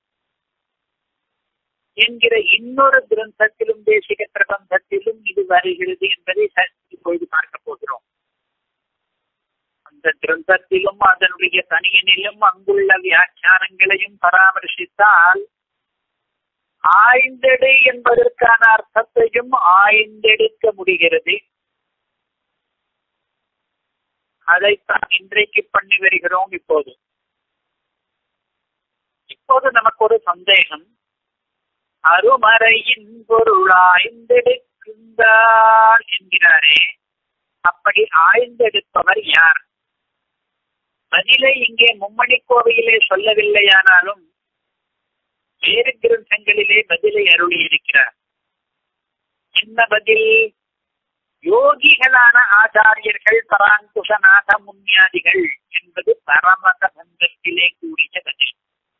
என்கிற இன்னொரு கிரந்தத்திலும் தேசிக பிரபந்தத்திலும் இது வருகிறது என்பதை இப்பொழுது பார்க்க போகிறோம். அந்த கிரந்தத்திலும் அதனுடைய தனியனிலும் அங்குள்ள வியாக்கியானங்களையும் பராமர்சித்தால் ஆய்ந்தெடு என்பதற்கான அர்த்தத்தையும் ஆய்ந்தெடுக்க முடிகிறது. அதைத்தான் இன்றைக்கு பண்ணி வருகிறோம். இப்போது நமக்கு ஒரு சந்தேகம். அருமறையின் பொருள் ஆய்ந்தெடுக்கின்றார் என்கிறாரே, அப்படி ஆய்ந்தெடுப்பவர் யார்? பதிலை இங்கே மும்மணி கோவையிலே சொல்லவில்லையானாலும் வேறு கிரந்தங்களிலே பதிலை அருளி இருக்கிறார். என்ன பதில்? யோகிகளான ஆச்சாரியர்கள், பராங்குஷநாத முன்யாதிகள் என்பது பரமத பந்தத்திலே கூடிய பதில்.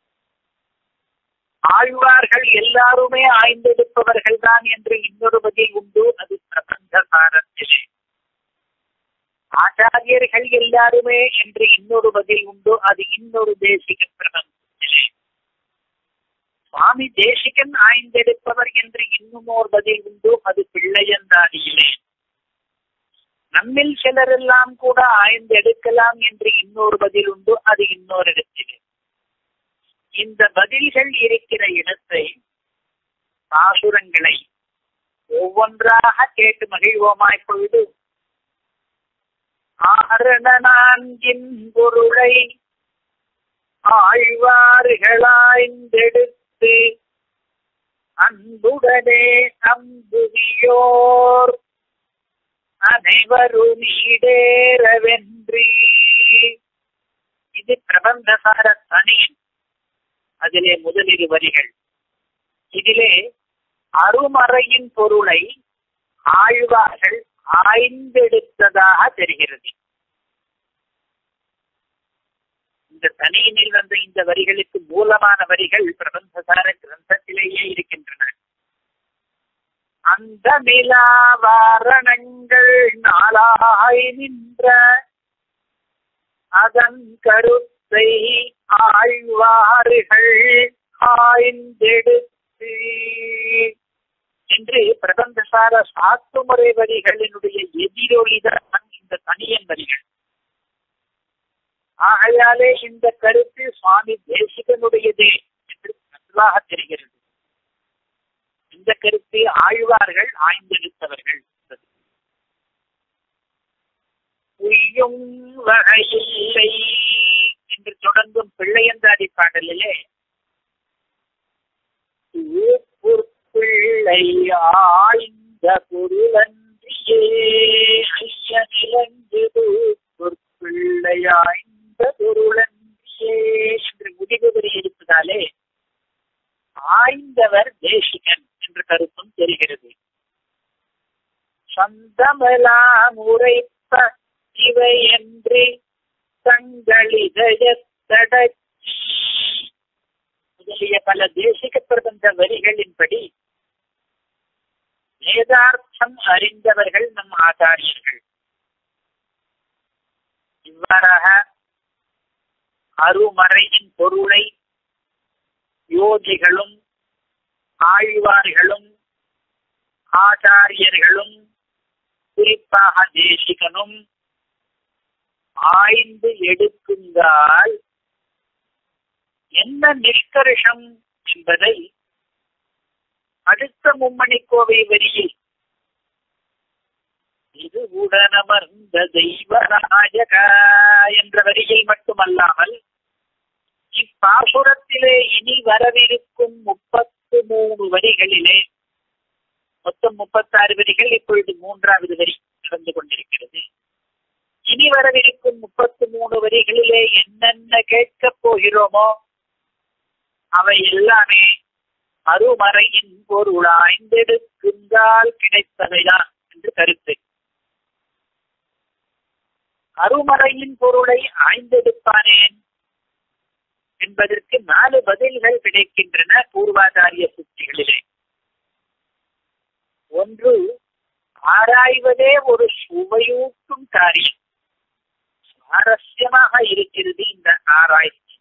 ஆழ்வார்கள் எல்லாருமே ஆய்ந்தெடுப்பவர்கள் தான் என்று இன்னொரு பதில் உண்டு. அது பிரபந்த சாரத்திலே. ஆச்சாரியர்கள் எல்லாருமே என்று இன்னொரு பதில் உண்டு. அது இன்னொரு தேசிக பிரபந்தத்திலே. சுவாமி தேசிகன் ஆய்ந்தெடுப்பவர் என்று இன்னும் ஒரு பதில் உண்டு. அது பிள்ளையந்தாதியிலே. நம்மில் சிலரெல்லாம் கூட ஆய்ந்தெடுக்கலாம் என்று இன்னொரு பதில் உண்டு. அது இன்னொரு இடத்திலே. இந்த பதில்கள் இருக்கிற இடத்தை, பாசுரங்களை ஒவ்வொன்றாக கேட்டு மகிழ்வோமா? இப்பொழுது ஆரண நான்கின் பொருளை ஆழ்வார்களாய்ந்தெடுத்து அன்புடனே அம்புவியோர் அனைவரும் ஈடேறவென்றி. இது பிரபந்தசார தனியன். அதிலே முதலிரு வரிகள். இதிலே அருமறையின் பொருளை ஆழ்வார்கள் ஆய்ந்தெடுத்ததாக தெரிகிறது. இந்த தனியனில் வந்த இந்த வரிகளுக்கு மூலமான வரிகள் பிரபந்தசார கிரந்தத்திலேயே இருக்கின்றன. அந்த மிலாவாரணங்கள் நாளாய் நின்ற அதன் கருத்தை ஆழ்வார்கள் ஆய்ந்தெடுத்து என்று பிரபந்தசார சாத்துமுறை வரிகளினுடைய எதிரொலிதான் இந்த தனியன் வரிகள். ஆகையாலே இந்த கருத்து சுவாமி தேசிகனுடையதே என்று நன்றாக தெரிகிறது. இந்த கருத்தை ஆழ்வார்கள் ஆய்ந்தெடுத்தவர்கள். உய்யும் வகையில்லை என்று தொடங்கும் பிள்ளையந்தாதி பாடலிலே பிள்ளை ஆய்ந்த பொருளன்றியே ஐயனிலங்கு பிள்ளை ஆய்ந்த பொருளன்றியே என்று முடிவு வரி இருப்பதாலே ஆய்ந்தவர் தேசிகன் என்ற கருத்தும் தெரிகிறது. சொந்தமெல்லாம் உரைப்ப இவை என்று தங்களிதயத்தடச்சி முதலிய பல தேசிக பிரபந்த வரிகளின்படி வேதார்த்தம் அறிந்தவர்கள் நம் ஆச்சாரியர்கள். இவ்வாறாக அருமறையின் பொருளை யோகிகளும் ஆழ்வார்களும் ஆச்சாரியர்களும் குறிப்பாக தேசிகனும் ஆய்ந்து எடுக்குங்கால் என்ன நிஷ்கர்ஷம் என்பதை அடுத்த மும்மணிக்கோவை வரியில் இது உடனமர்ந்த தெய்வராஜக என்ற வரியில் மட்டுமல்லாமல் இப்பாசுரத்திலே இனி வரவிருக்கும் 33 வரிகளிலே மொத்தம் 36 வரிகள், இப்பொழுது 3வது வரி நடந்து கொண்டிருக்கிறது. இனி வரவிருக்கும் 33 வரிகளிலே என்னென்ன கேட்கப் போகிறோமோ அவை எல்லாமே அருமறையின் பொருள் ஆய்ந்தெடுக்குங்கால் கிடைத்தவைதான் என்று கருத்து. அருமறையின் பொருளை ஆய்ந்தெடுப்பானேன் என்பதற்கு 4 பதில்கள் கிடைக்கின்றன பூர்வாச்சாரிய சுத்திகளிலே. ஒன்று, ஆராய்வதே ஒரு சுவையூட்டும் காரியம், சுவாரஸ்யமாக இருக்கிறது இந்த ஆராய்ச்சி.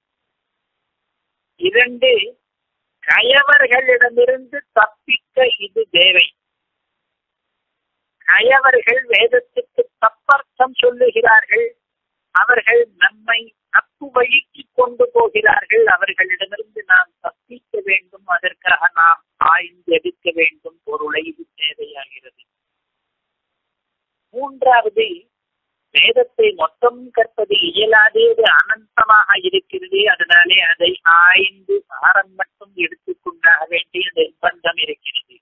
2, கயவர்களிடமிருந்து தப்பிக்க இது தேவை. கயவர்கள் வேதத்துக்கு தப்பர்த்தம் சொல்லுகிறார்கள், அவர்கள் நம்மை தப்பு வழிக்கு கொண்டு போகிறார்கள், அவர்களிடமிருந்து நாம் தப்பிக்க வேண்டும், அதற்காக நாம் ஆய்ந்து எடுக்க வேண்டும் பொருளை, இது தேவையாகிறது. 3வது, வேதத்தை மொத்தம் கற்பது இயலாது, அனந்தமாக இருக்கிறது, அதனாலே அதை ஆய்ந்து சாரம் மட்டும் எடுத்துக்கொண்டாக வேண்டிய நிர்பந்தம் இருக்கிறது.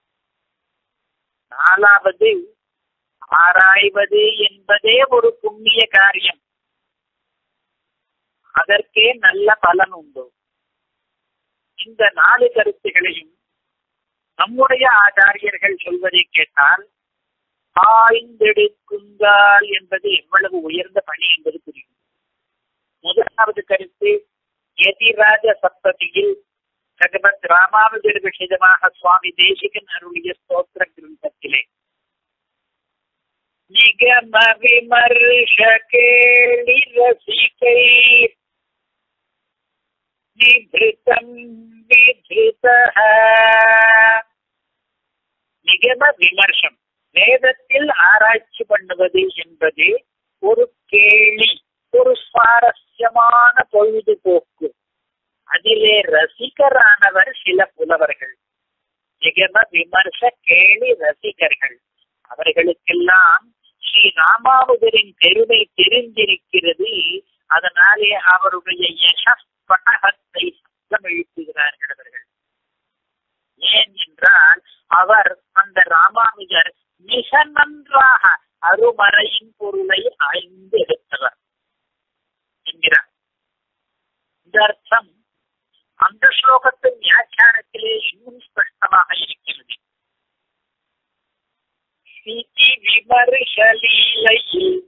4வது, ஆராய்வது என்பதே ஒரு புண்ணிய காரியம், அதற்கே நல்ல பலன் உண்டு. இந்த 4 கருத்துகளையும் நம்முடைய ஆச்சாரியர்கள் சொல்வதை கேட்டால் ஆய்ந்தெடுக்குங்கால் என்பது எவ்வளவு உயர்ந்த பணி என்பது புரியும். 1வது கருத்து, யதிராஜ சப்ததியில் பகவத் ராமானுஜர் விஷயமாக சுவாமி தேசிகன் அருளிய ஸ்தோத்திர கிரந்தத்திலே நிகம விமர்ஷ கேளி ரசிகை நிபிருதம் வித்ருதஹ. நிகம விமர்சம், வேதத்தில் ஆராய்ச்சி பண்ணுவது என்பது ஒரு கேலி, ஒரு சுவாரஸ்யமான பொழுதுபோக்கு. அதிலே ரசிகரானவர் சில புலவர்கள், நிகம விமர்ச கேலி ரசிகர்கள். அவர்களுக்கெல்லாம் ஸ்ரீ ராமானுஜரின் பெருமை தெரிந்திருக்கிறது, அதனாலே அவருடைய யசப்பட்டகத்தை சத்தம் எழுப்புகிறார்கள் அவர்கள். ஏன் என்றால் அவர், அந்த ராமானுஜர் மிக நன்றாக அருமறையின் பொருளை ஆய்ந்து எடுத்தவர் என்கிறார். இந்த அர்த்தம் அந்த ஸ்லோகத்தின் வியாக்கியானத்திலே இன்னும் ஸ்பஷ்டமாக இருக்கிறது. ஸ்ருதி விமர்சலீலையில்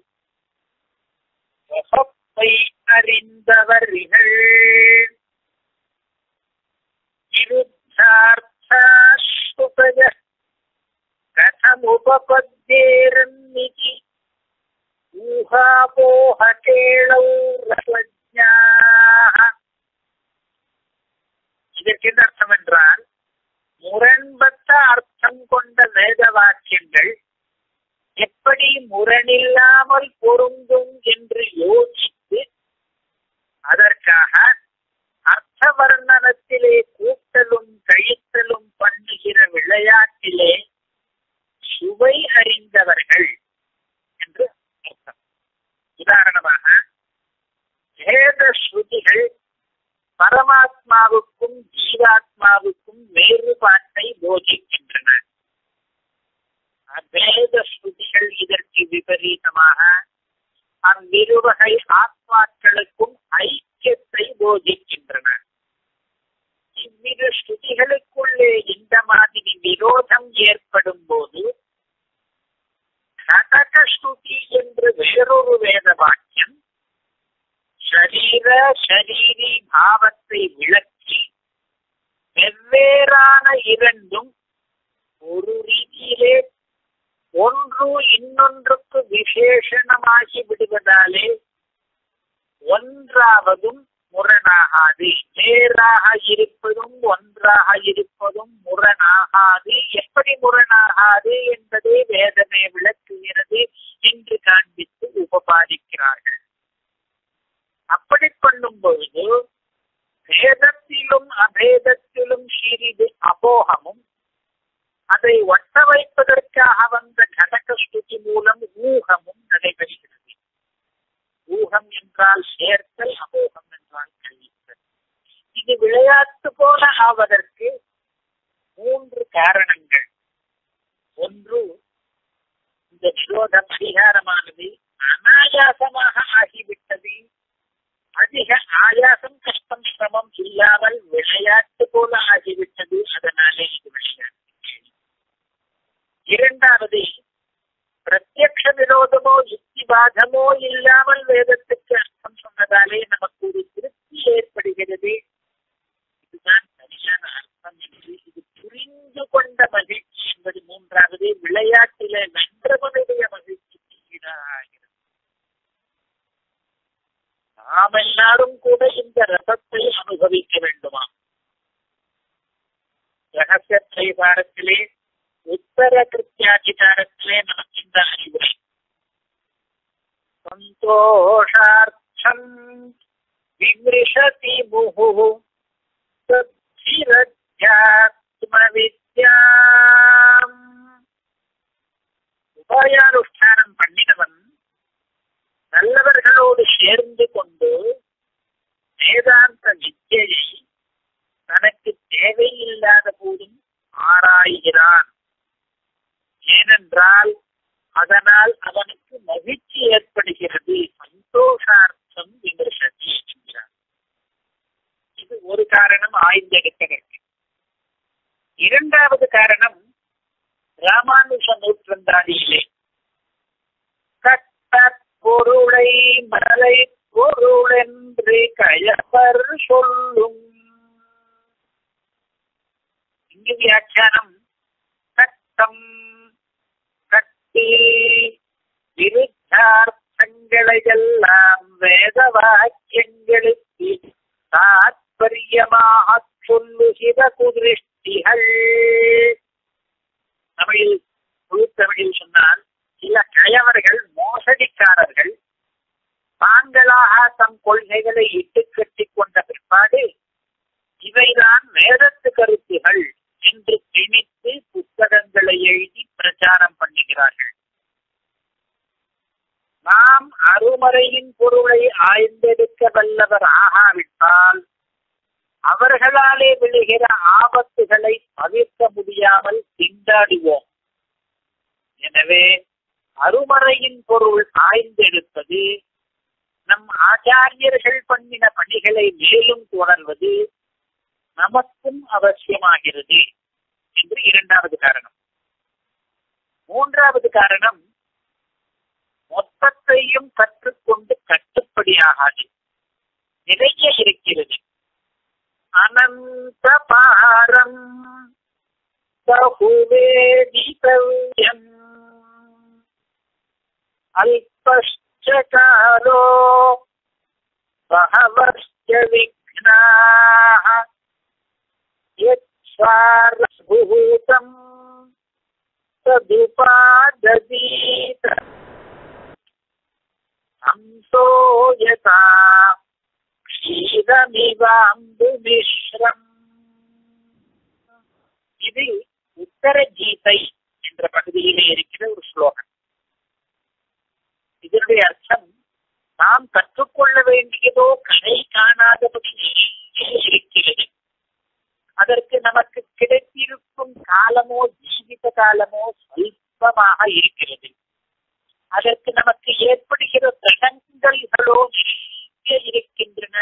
அறிந்தவர்கள் விருத்தார்த்தாஸ்புபஜ கதமுபபத்யேரன்னிதி ஊஹாபோஹ கேளௌ ரசஜ்ஞாஹ. இதற்கு என்ன அர்த்தம் என்றால், முரண்பட்ட அர்த்தம் கொண்ட வேத வாக்கியங்கள் எப்படி முரணில்லாமல் பொருந்தும் என்று யோசித்து அதற்காக அர்த்த வர்ணனத்திலே கூட்டலும் கழித்தலும் பண்ணுகிற விளையாட்டிலே சுவை அறிந்தவர்கள் என்று அர்த்தம். உதாரணமாக வேத ஸ்ருதிகள் பரமாத்மாவுக்கும் ஜீவாத்மாவுக்கும் வேறுபாட்டை போதிக்கின்றன. வேத ஸ்ருதிகள் இதற்கு விபரீதமாக அவ்விருவகை ஆத்மாக்களுக்கும் ஐக்கியத்தை போதிக்கின்றன. இவ்விரு ஸ்ருதிகளுக்குள்ளே இந்த மாதிரி விரோதம் ஏற்படும் போது கடக ஸ்ருதி என்று வேறொரு வேத வாக்கியம் ஷரீர ஷரீரி பாவத்தை விளக்கி வெவ்வேறான இரண்டும் ஒரு ரீதியிலே ஒன்று இன்னொன்றுக்கு விசேஷணமாகி விடுவதாலே ஒன்றாவதும் முரணாகாது. வேறாக இருப்பதும் ஒன்றாக இருப்பதும் முரணாகாது. எப்படி முரணாகாது என்பதை வேதமே விளக்குகிறது என்று காண்பித்து உபபாதிக்கிறார்கள். அப்படி பண்ணும் பொழுது பேதத்திலும் அபேதத்திலும் சிறிது அபோகமும் அதை ஒட்ட வைப்பதற்காக வந்த கடக ஸ்ருதி மூலம் ஊகமும் நடைபெறுகிறது. ஊகம் என்றால் சேர்த்தல், அபோகம் என்றால் கழித்தல். இது விளையாட்டு போல ஆவதற்கு 3 காரணங்கள். ஒன்று, இந்த விரோத பரிகாரமானது அனாயாசமாக ஆகிவிட்டது. அதிக ஆயாசம், கஷ்டம், சிரமம் இல்லாமல் விளையாட்டு போல ஆகிவிட்டது. அதனாலே இது விளையாட்டு. இரண்டாவது, பிரத்யக்ஷ விரோதமோ யுக்தி பாதமோ இல்லாமல் வேதத்துக்கு அர்த்தம் சொன்னதாலே நமக்கு ஒரு திருப்தி ஏற்படுகிறது. இதுதான் சரியான அர்த்தம் என்று இது புரிந்து கொண்ட மகிழ்ச்சி என்பது மூன்றாவது. விளையாட்டிலே வென்றவனுடைய மகிழ்ச்சிக்கு ஈடாகிறது. நாம் எல்லாரும் கூட இந்த ரசத்தை அனுபவிக்க வேண்டுமா? ரகசிய திரைபாரத்திலே உத்தர கிருத்தியாதிகாரத்திலே நமக்கு இந்த அறிவுரை. சந்தோஷார்த்தம் விமிருஷதி முஹு தத்சிரத்யாத்ம வித்யாம். உபாயானுஷ்டானம் பண்ணினவன் நல்லவர்களோடு சேர்ந்து கொண்டு வேதாந்த வித்யை தனக்கு தேவையில்லாத போதும் ஆராய்கிறான். ஏனென்றால் அதனால் அவனுக்கு மகிழ்ச்சி ஏற்படுகிறது. சந்தோஷார்த்தம் விமர்சதி என்கிறார். இது ஒரு காரணம் ஆய்ந்தெடுப்பதற்கு. இரண்டாவது காரணம் ராமானுஜ நூற்றந்தாதியிலே கட்ட பொருளை மலை பொருள் என்று கயவர் சொல்லும். இங்கு வியாக்கியானம் கட்டம் கட்டி விருத்தார்த்தங்களை எல்லாம் வேத வாக்கியங்களுக்கு தாத்பரியமாக சொல்லுகிற குதிருஷ்டிகள். தமிழில் முழு தமிழில் சொன்னால் சில கயவர்கள், மோசடிக்காரர்கள் தாங்களாக தம் கொள்கைகளை இட்டு கட்டி கொண்ட பிற்பாடு இவைதான் வேதத்து கருத்துகள் என்று திணித்து புத்தகங்களை எழுதி பிரச்சாரம் பண்ணுகிறார்கள். நாம் அருமறையின் பொருளை ஆய்ந்தெடுக்க வல்லவர் ஆகாவிட்டால் அவர்களாலே விழுகிற ஆபத்துகளை தவிர்க்க முடியாமல் திண்டாடுவோம். எனவே அருமறையின் பொருள் ஆய்ந்தெடுப்பது, நம் ஆச்சாரியர்கள் பண்ணின பணிகளை மேலும் தொடர்வது நமக்கும் அவசியமாகிறது என்று இரண்டாவது காரணம். மூன்றாவது காரணம், மொத்தத்தையும் கற்றுக்கொண்டு கட்டுப்படியாகாது. நிறைய இருக்கிறது. அனந்த பாரம் பகுவேதிதவ்யம் அல்பஸ்ச காலோ பஹவஸ்ச விக்னாஹ யத்ஸ்வார்பூதம் ததுபாததீத அம்சோயதா க்ஷீரமிவாம்பு மிஸ்ரம். இது உத்தர கீதை என்ற பகுதியிலே இருக்கிற ஒரு ஸ்லோகம். இதனுடைய அர்த்தம், நாம் கற்றுக்கொள்ள வேண்டியதோ கரை காணாதபடி இருக்கிறது. அதற்கு நமக்கு கிடைத்திருக்கும் காலமோ ஜீவித காலமோ சொல்பமாக இருக்கிறது. அதற்கு நமக்கு ஏற்படுகிற தடங்கல்களோ இருக்கின்றன.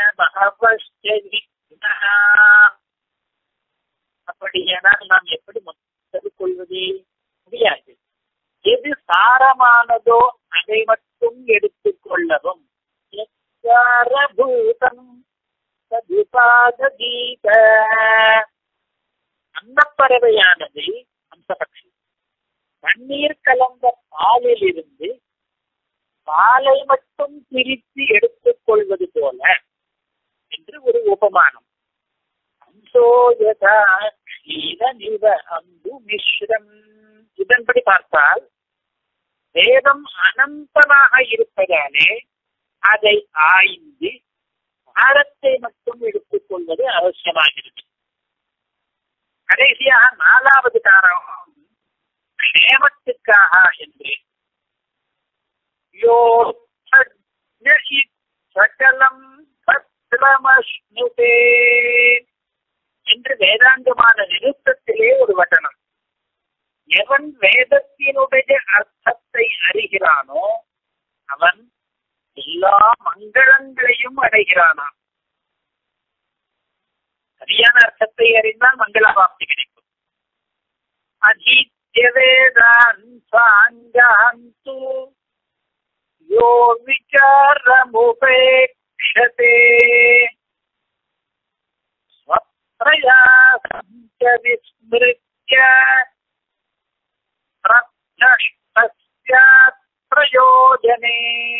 அப்படியானால் நாம் எப்படி கொள்வது? முடியாது. எது சாரமானதோ அதை மட்டும் எடுத்துக் கொள்ளவும். அந்த பறவையானது அம்சபக்ஷி தண்ணீர் கலந்த பாலில் இருந்து பாலை மட்டும் பிரித்து எடுத்துக் கொள்வது போல என்று ஒரு உபமானம். இதன்படி பார்த்தால் வேதம் அனந்தமாக இருப்பதாலே அதை ஆய்ந்து பாரத்தை மட்டும் எடுத்துக் கொள்வது அவசியமாகிறது. கடைசியாக 4வது காரணம் நேமத்துக்காக என்று சகலம் என்று வேதாந்தமான நிருத்தத்திலே ஒரு வசனம். எவன் வேதத்தினுடைய அர்த்தத்தை அறிகிறானோ அவன் எல்லா மங்களங்களையும் அடைகிறானாம். சரியான அர்த்தத்தை அறிந்தால் மங்களாபாப்தி கிடைக்கும். அதீத்ய வேதாந்தாங்கஹந்து யோ விசாரமுபேக்ஷதே ஸ்வப்ரயாசம் ச விஸ்மிருத்ய பிரத்யக்ஷஸ்யாத் பிரயோஜனே.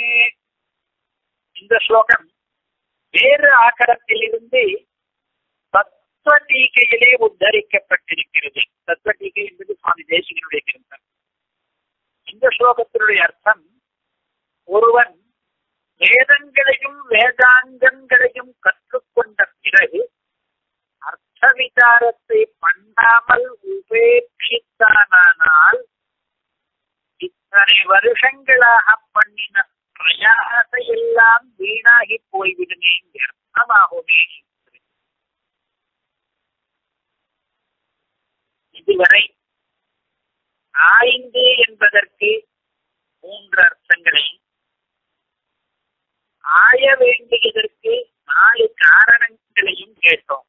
இந்த ஸ்லோகம் வேறு ஆக்கரத்திலிருந்து தத்துவடீகையிலே உத்தரிக்கப்பட்டிருக்கிறது. தத்துவடீகை என்பது சுவாமி தேசிகனுடைய கிரந்தம். இந்த ஸ்லோகத்தினுடைய அர்த்தம், ஒருவன் வேதங்களையும் வேதாங்கங்களையும் கற்றுக்கொண்ட பிறகு அர்த்த விசாரத்தை பண்ணாமல் உபேட்சித்தானால் இத்தனை வருஷங்களாக பண்ணின பிரயாச எல்லாம் வீணாகி போய்விடுமே அர்த்தமாகுமே. இதுவரை ஆய்ந்து என்பதற்கு 3 அர்த்தங்களையும், ஆய வேண்டியதற்கு 4 காரணங்களையும் கேட்டோம்.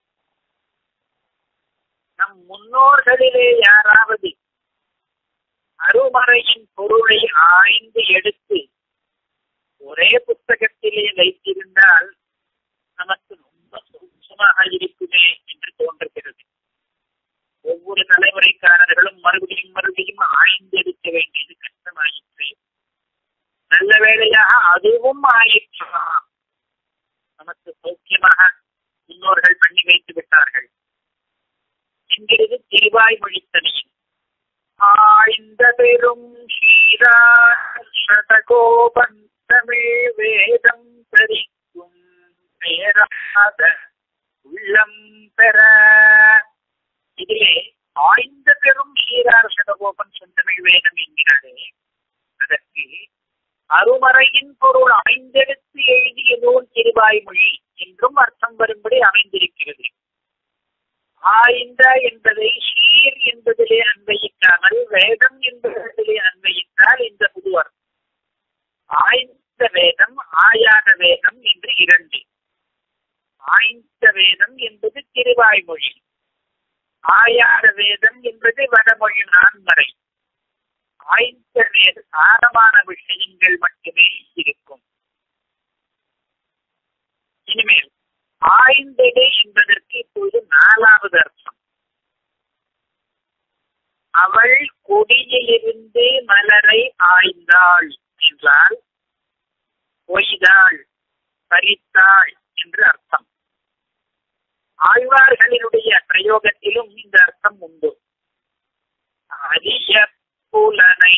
நம் முன்னோர்களிலே யாராவது அருமறையின் பொருளை ஆய்ந்து எடுத்து ஒரே புத்தகத்திலே வைத்திருந்தால் நமக்கு ரொம்ப சூட்சமாக இருக்குமே என்று தோன்றுகிறது. ஒவ்வொரு தலைமுறைக்காரர்களும் மறுபடியும் ஆய்ந்து எடுக்க வேண்டியது கஷ்டமாயிற்று. நல்ல வேளையாக அதுவும் ஆயிற்று. நமக்கு சௌக்கியமாக முன்னோர்கள் பண்ணி வைத்து விட்டார்கள் என்கிறது திருவாய்மொழித்தனையும். ஆய்ந்த பெரும் ஸ்ரீராசகோபந்தமே வேதம் தரிக்கும் பேராத உள்ளம் பெற. இதிலே ஆய்ந்த பெரும் ஸ்ரீரார் சடகோபன் சொந்தமிழ் வேதம் என்கிறாரே, அதற்கு அருமறையின் பொருள் அமைந்தெடுத்து எழுதிய நூல் திருவாய்மொழி என்றும் அர்த்தம் வரும்படி அமைந்திருக்கிறது. ஆய்ந்த என்பதை ஷீர் என்பதிலே அன்வயிக்காமல் வேதம் என்பதிலே அன்வயித்தால் இந்த புது அர்த்தம். ஆய்ந்த வேதம் ஆயாத வேதம் என்று 2. ஆய்ந்த வேதம் என்பது திருவாய்மொழி, ஆயாத வேதம் என்பது வடமொழி நான்மறை. ஆய்ந்த வேத சாரமான விஷயங்கள் மட்டுமே இருக்கும். இனிமேல் ஆய்ந்தது என்பதற்கு இப்போது 4வது அர்த்தம். அவள் கொடியிலிருந்து மலரை ஆய்ந்தாள் என்றால் கொய்தாள், பறித்தாள் என்று அர்த்தம். ஆழ்வார்களினுடைய பிரயோகத்திலும் இந்த அர்த்தம் உண்டு. அரிய புலனை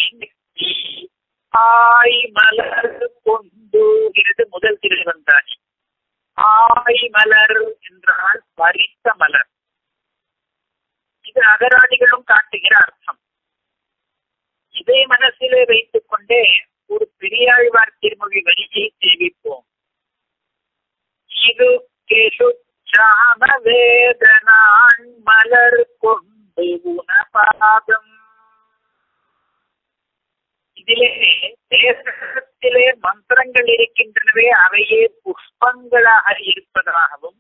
ஆய் மலர் கொண்டு முதல் திருவந்தாய். ஆய் மலர் என்றால் பறித்த மலர். இது அகராதிகளும் காட்டுகிற அர்த்தம். இதை மனசிலே வைத்துக் கொண்டே ஒரு பெரியாழ்வார் திருமொழி வரியை சேவிப்போம். இது கேசு சாம வேதனான் மலர் கொண்டு உணபாதம். இதிலே தேசத்திலே மந்திரங்கள் இருக்கின்றனவே, அவையே புஷ்பங்களாக இருப்பதாகவும்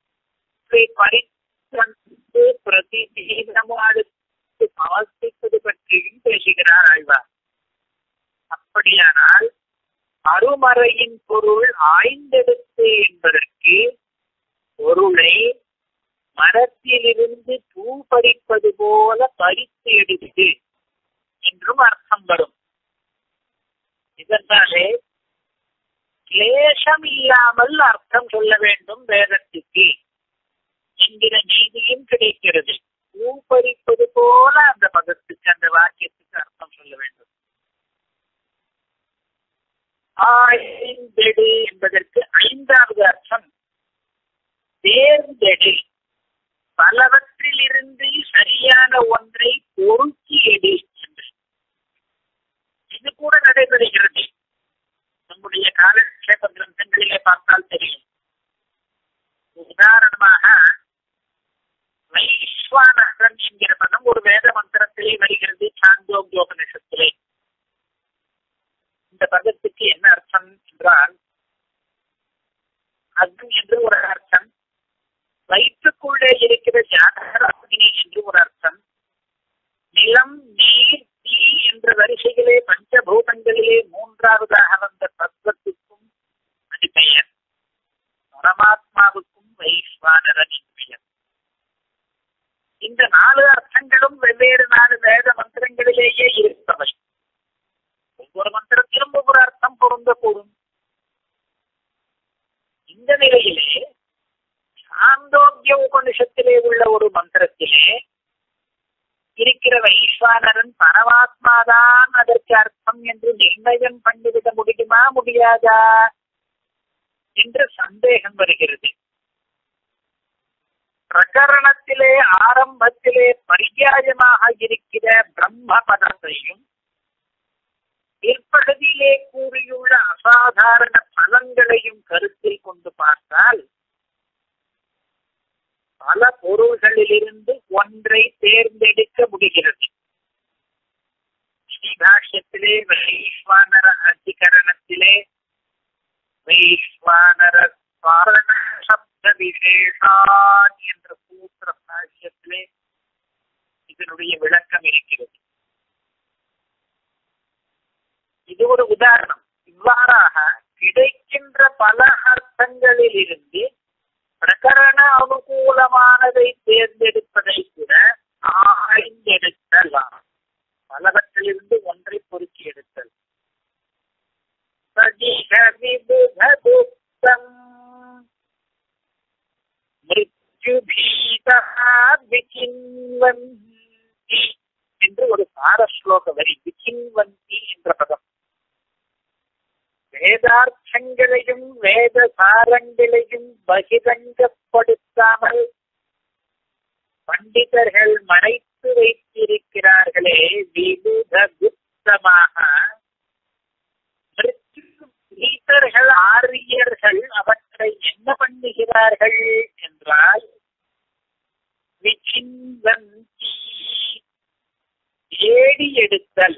பறித்து பிரதிதீனமும் அடுத்து சமர்ப்பிப்பது பற்றியும் பேசுகிறார் ஆழ்வார். அப்படியானால் அருமறையின் பொருள் ஆய்ந்தெடுத்து என்பதற்கு பொருளை மரத்திலிருந்து பூ பறிப்பது போல பறித்து எடுத்து என்றும் அர்த்தம் வரும். இதனாலே கிளேசம் இல்லாமல் அர்த்தம் சொல்ல வேண்டும் வேதத்துக்கு என்கிற நீதியும் கிடைக்கிறது. பூ பறிப்பது போல அந்த பதத்துக்கு, அந்த வாக்கியத்துக்கு அர்த்தம் சொல்ல வேண்டும். ஆய்ந்தெடு என்பதற்கு ஐந்தாவது அர்த்தம் தேர்ந்தெடு, பலவற்றில் இருந்து சரியான ஒன்றை பொறுக்கி எடு என்று. இது கூட நடைபெறுகிறது. நம்முடைய காலக்ஷேப கிரந்தங்களிலே பார்த்தால் தெரியும். உதாரணமாக வைஸ்வானரன் என்கிற பதம் ஒரு வேத மந்திரத்திலே வருகிறது, சாந்தோக்கியோபனிஷத்திலே. இந்த பதத்துக்கு என்ன அர்த்தம் என்றால், அக்னி என்று ஒரு அர்த்தம், வயிற்றுக்குள்ளே இருக்கிற ஜாகராகினி என்று ஒரு அர்த்தம், நிலம் நீர் தீ என்ற வரிசையிலே பஞ்சபூதங்களிலே மூன்றாவதாக வந்த தத்துவத்துக்கும் அது பெயர். பரமாத்மாவுக்கும் வைஸ்வானரன் என்று பெயர். இந்த 4 அர்த்தங்களும் வெவ்வேறு 4 வேத மந்திரங்களிலேயே இருப்பவை. ஒவ்வொரு மந்திரத்திலும் ஒவ்வொரு அர்த்தம் பொருந்தக்கூடும். இந்த நிலையிலே சாந்தோக்கிய உபனிஷத்திலே உள்ள ஒரு மந்திரத்திலே இருக்கிற வைஸ்வானரன் பரமாத்மாதான் அதற்கு அர்த்தம் என்று நிர்ணயம் பண்ணிவிட முடியுமா முடியாதா என்ற சந்தேகம் வருகிறது. பிரகரணத்திலே ஆரம்பத்திலே பரியாயமாக இருக்கிற பிரம்ம பதத்தையும் பிற்பகுதியிலே கூறியுள்ள அசாதாரண பலன்களையும் கருத்தில் கொண்டு பார்த்தால் பல பொருள்களிலிருந்து ஒன்றை தேர்ந்தெடுக்க முடிகிறது. ஸ்ரீபாஷ்யத்திலே வைஸ்வானர அதிகரணத்திலே வைஸ்வானர சப்த விசேஷான் என்ற சூத்திர பாஷ்யத்திலே இதனுடைய விளக்கம் இருக்கிறது. இது ஒரு உதாரணம். இவ்வாறாக கிடைக்கின்ற பல அர்த்தங்களில் இருந்து பிரகரண அனுகூலமானதை தேர்ந்தெடுப்பதை கூட ஆய்ந்தெடுத்தல், பலவற்றிலிருந்து ஒன்றை பொறுக்கி எடுத்தல். என்று ஒரு சாரஸ்லோக வரி, விகின்வந்தி என்ற பதம் வேதார்த்தங்களையும் வேத சாரங்களையும் பகிரங்கப்படுத்தாமல் பண்டிதர்கள் மறைத்து வைத்திருக்கிறார்களே விபுத குப்தமாக, கீதர்கள் ஆரியர்கள் அவற்றை என்ன பண்ணுகிறார்கள் என்றால் விசின்வந்தி, தேடி எடுத்தல்,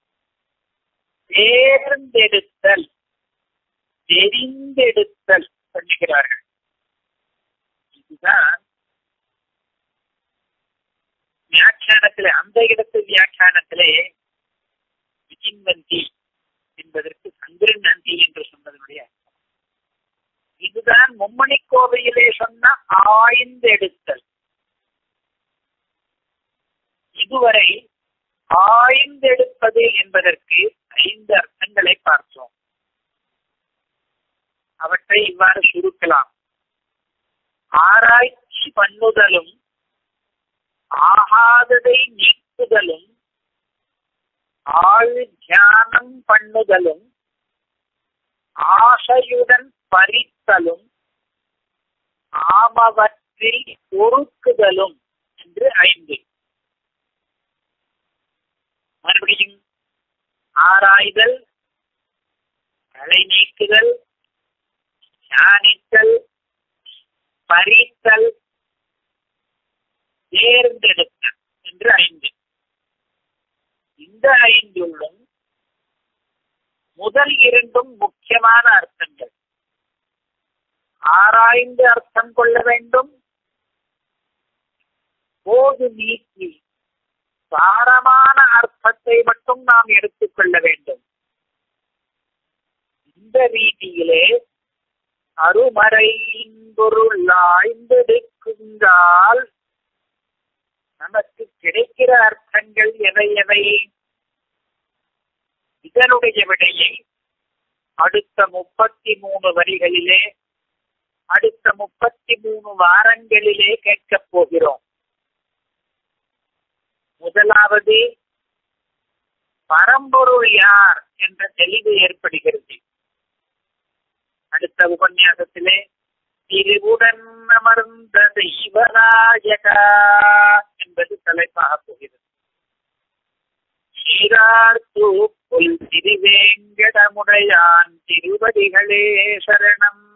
தேர்ந்தெடுத்தல், தெரிந்தெடுத்தல் பண்ணுகிறார்கள். இதுதான் வியாக்கியானத்திலே, அந்த இடத்து வியாக்கியானத்திலே விசின்வந்தி என்பதற்கு சங்கிருநந்தி என்று சொன்னதனுடைய அர்த்தம். இதுதான் மும்மணி கோவையிலே சொன்ன ஆய்ந்தெடுத்தல். இதுவரை ஆய்ந்தெடுப்பது என்பதற்கு 5 அர்த்தங்களை பார்த்தோம். அவற்றை இவ்வாறு சுருக்கலாம். ஆராய்ச்சி பண்ணுதலும், ஆகாததை நீக்குதலும், ஆழ் தியானம் பண்ணுதலும், ஆசையுடன் பறித்தலும், ஆமவற்றில் பொறுக்குதலும் என்று 5. மறுபடியும் ஆராய்தல், களை நீக்குதல், தியானித்தல், பறித்தல், தேர்ந்தெடுத்தல் என்று 5. இந்த 5லும் முதல் 2 முக்கியமான அர்த்தங்கள். ஆராய்ந்து அர்த்தம் கொள்ள வேண்டும். போது நீக்கி சாரமான அர்த்தத்தை மட்டும் நாம் எடுத்துக்கொள்ள வேண்டும். இந்த ரீதியிலே அருமறையின் பொருள் ஆய்ந்தெடுக்குங்கால் நமக்கு கிடைக்கிற அர்த்தங்கள் எவை எவை? இதனுடைய விடையை அடுத்த 33 வரிகளிலே, அடுத்த 33 வாரங்களிலே கேட்கப் போகிறோம். முதலாவது, பரம்பொருள் யார் என்ற தெளிவு ஏற்படுகிறது. அடுத்த உபன்யாசத்திலே திருவுடன் அமர்ந்த தெய்வநாயகா என்பது தலைப்பாக போகிறது. சீரார்த்தூப்புல் திருவேங்கடமுடையான் திருவடிகளே சரணம்.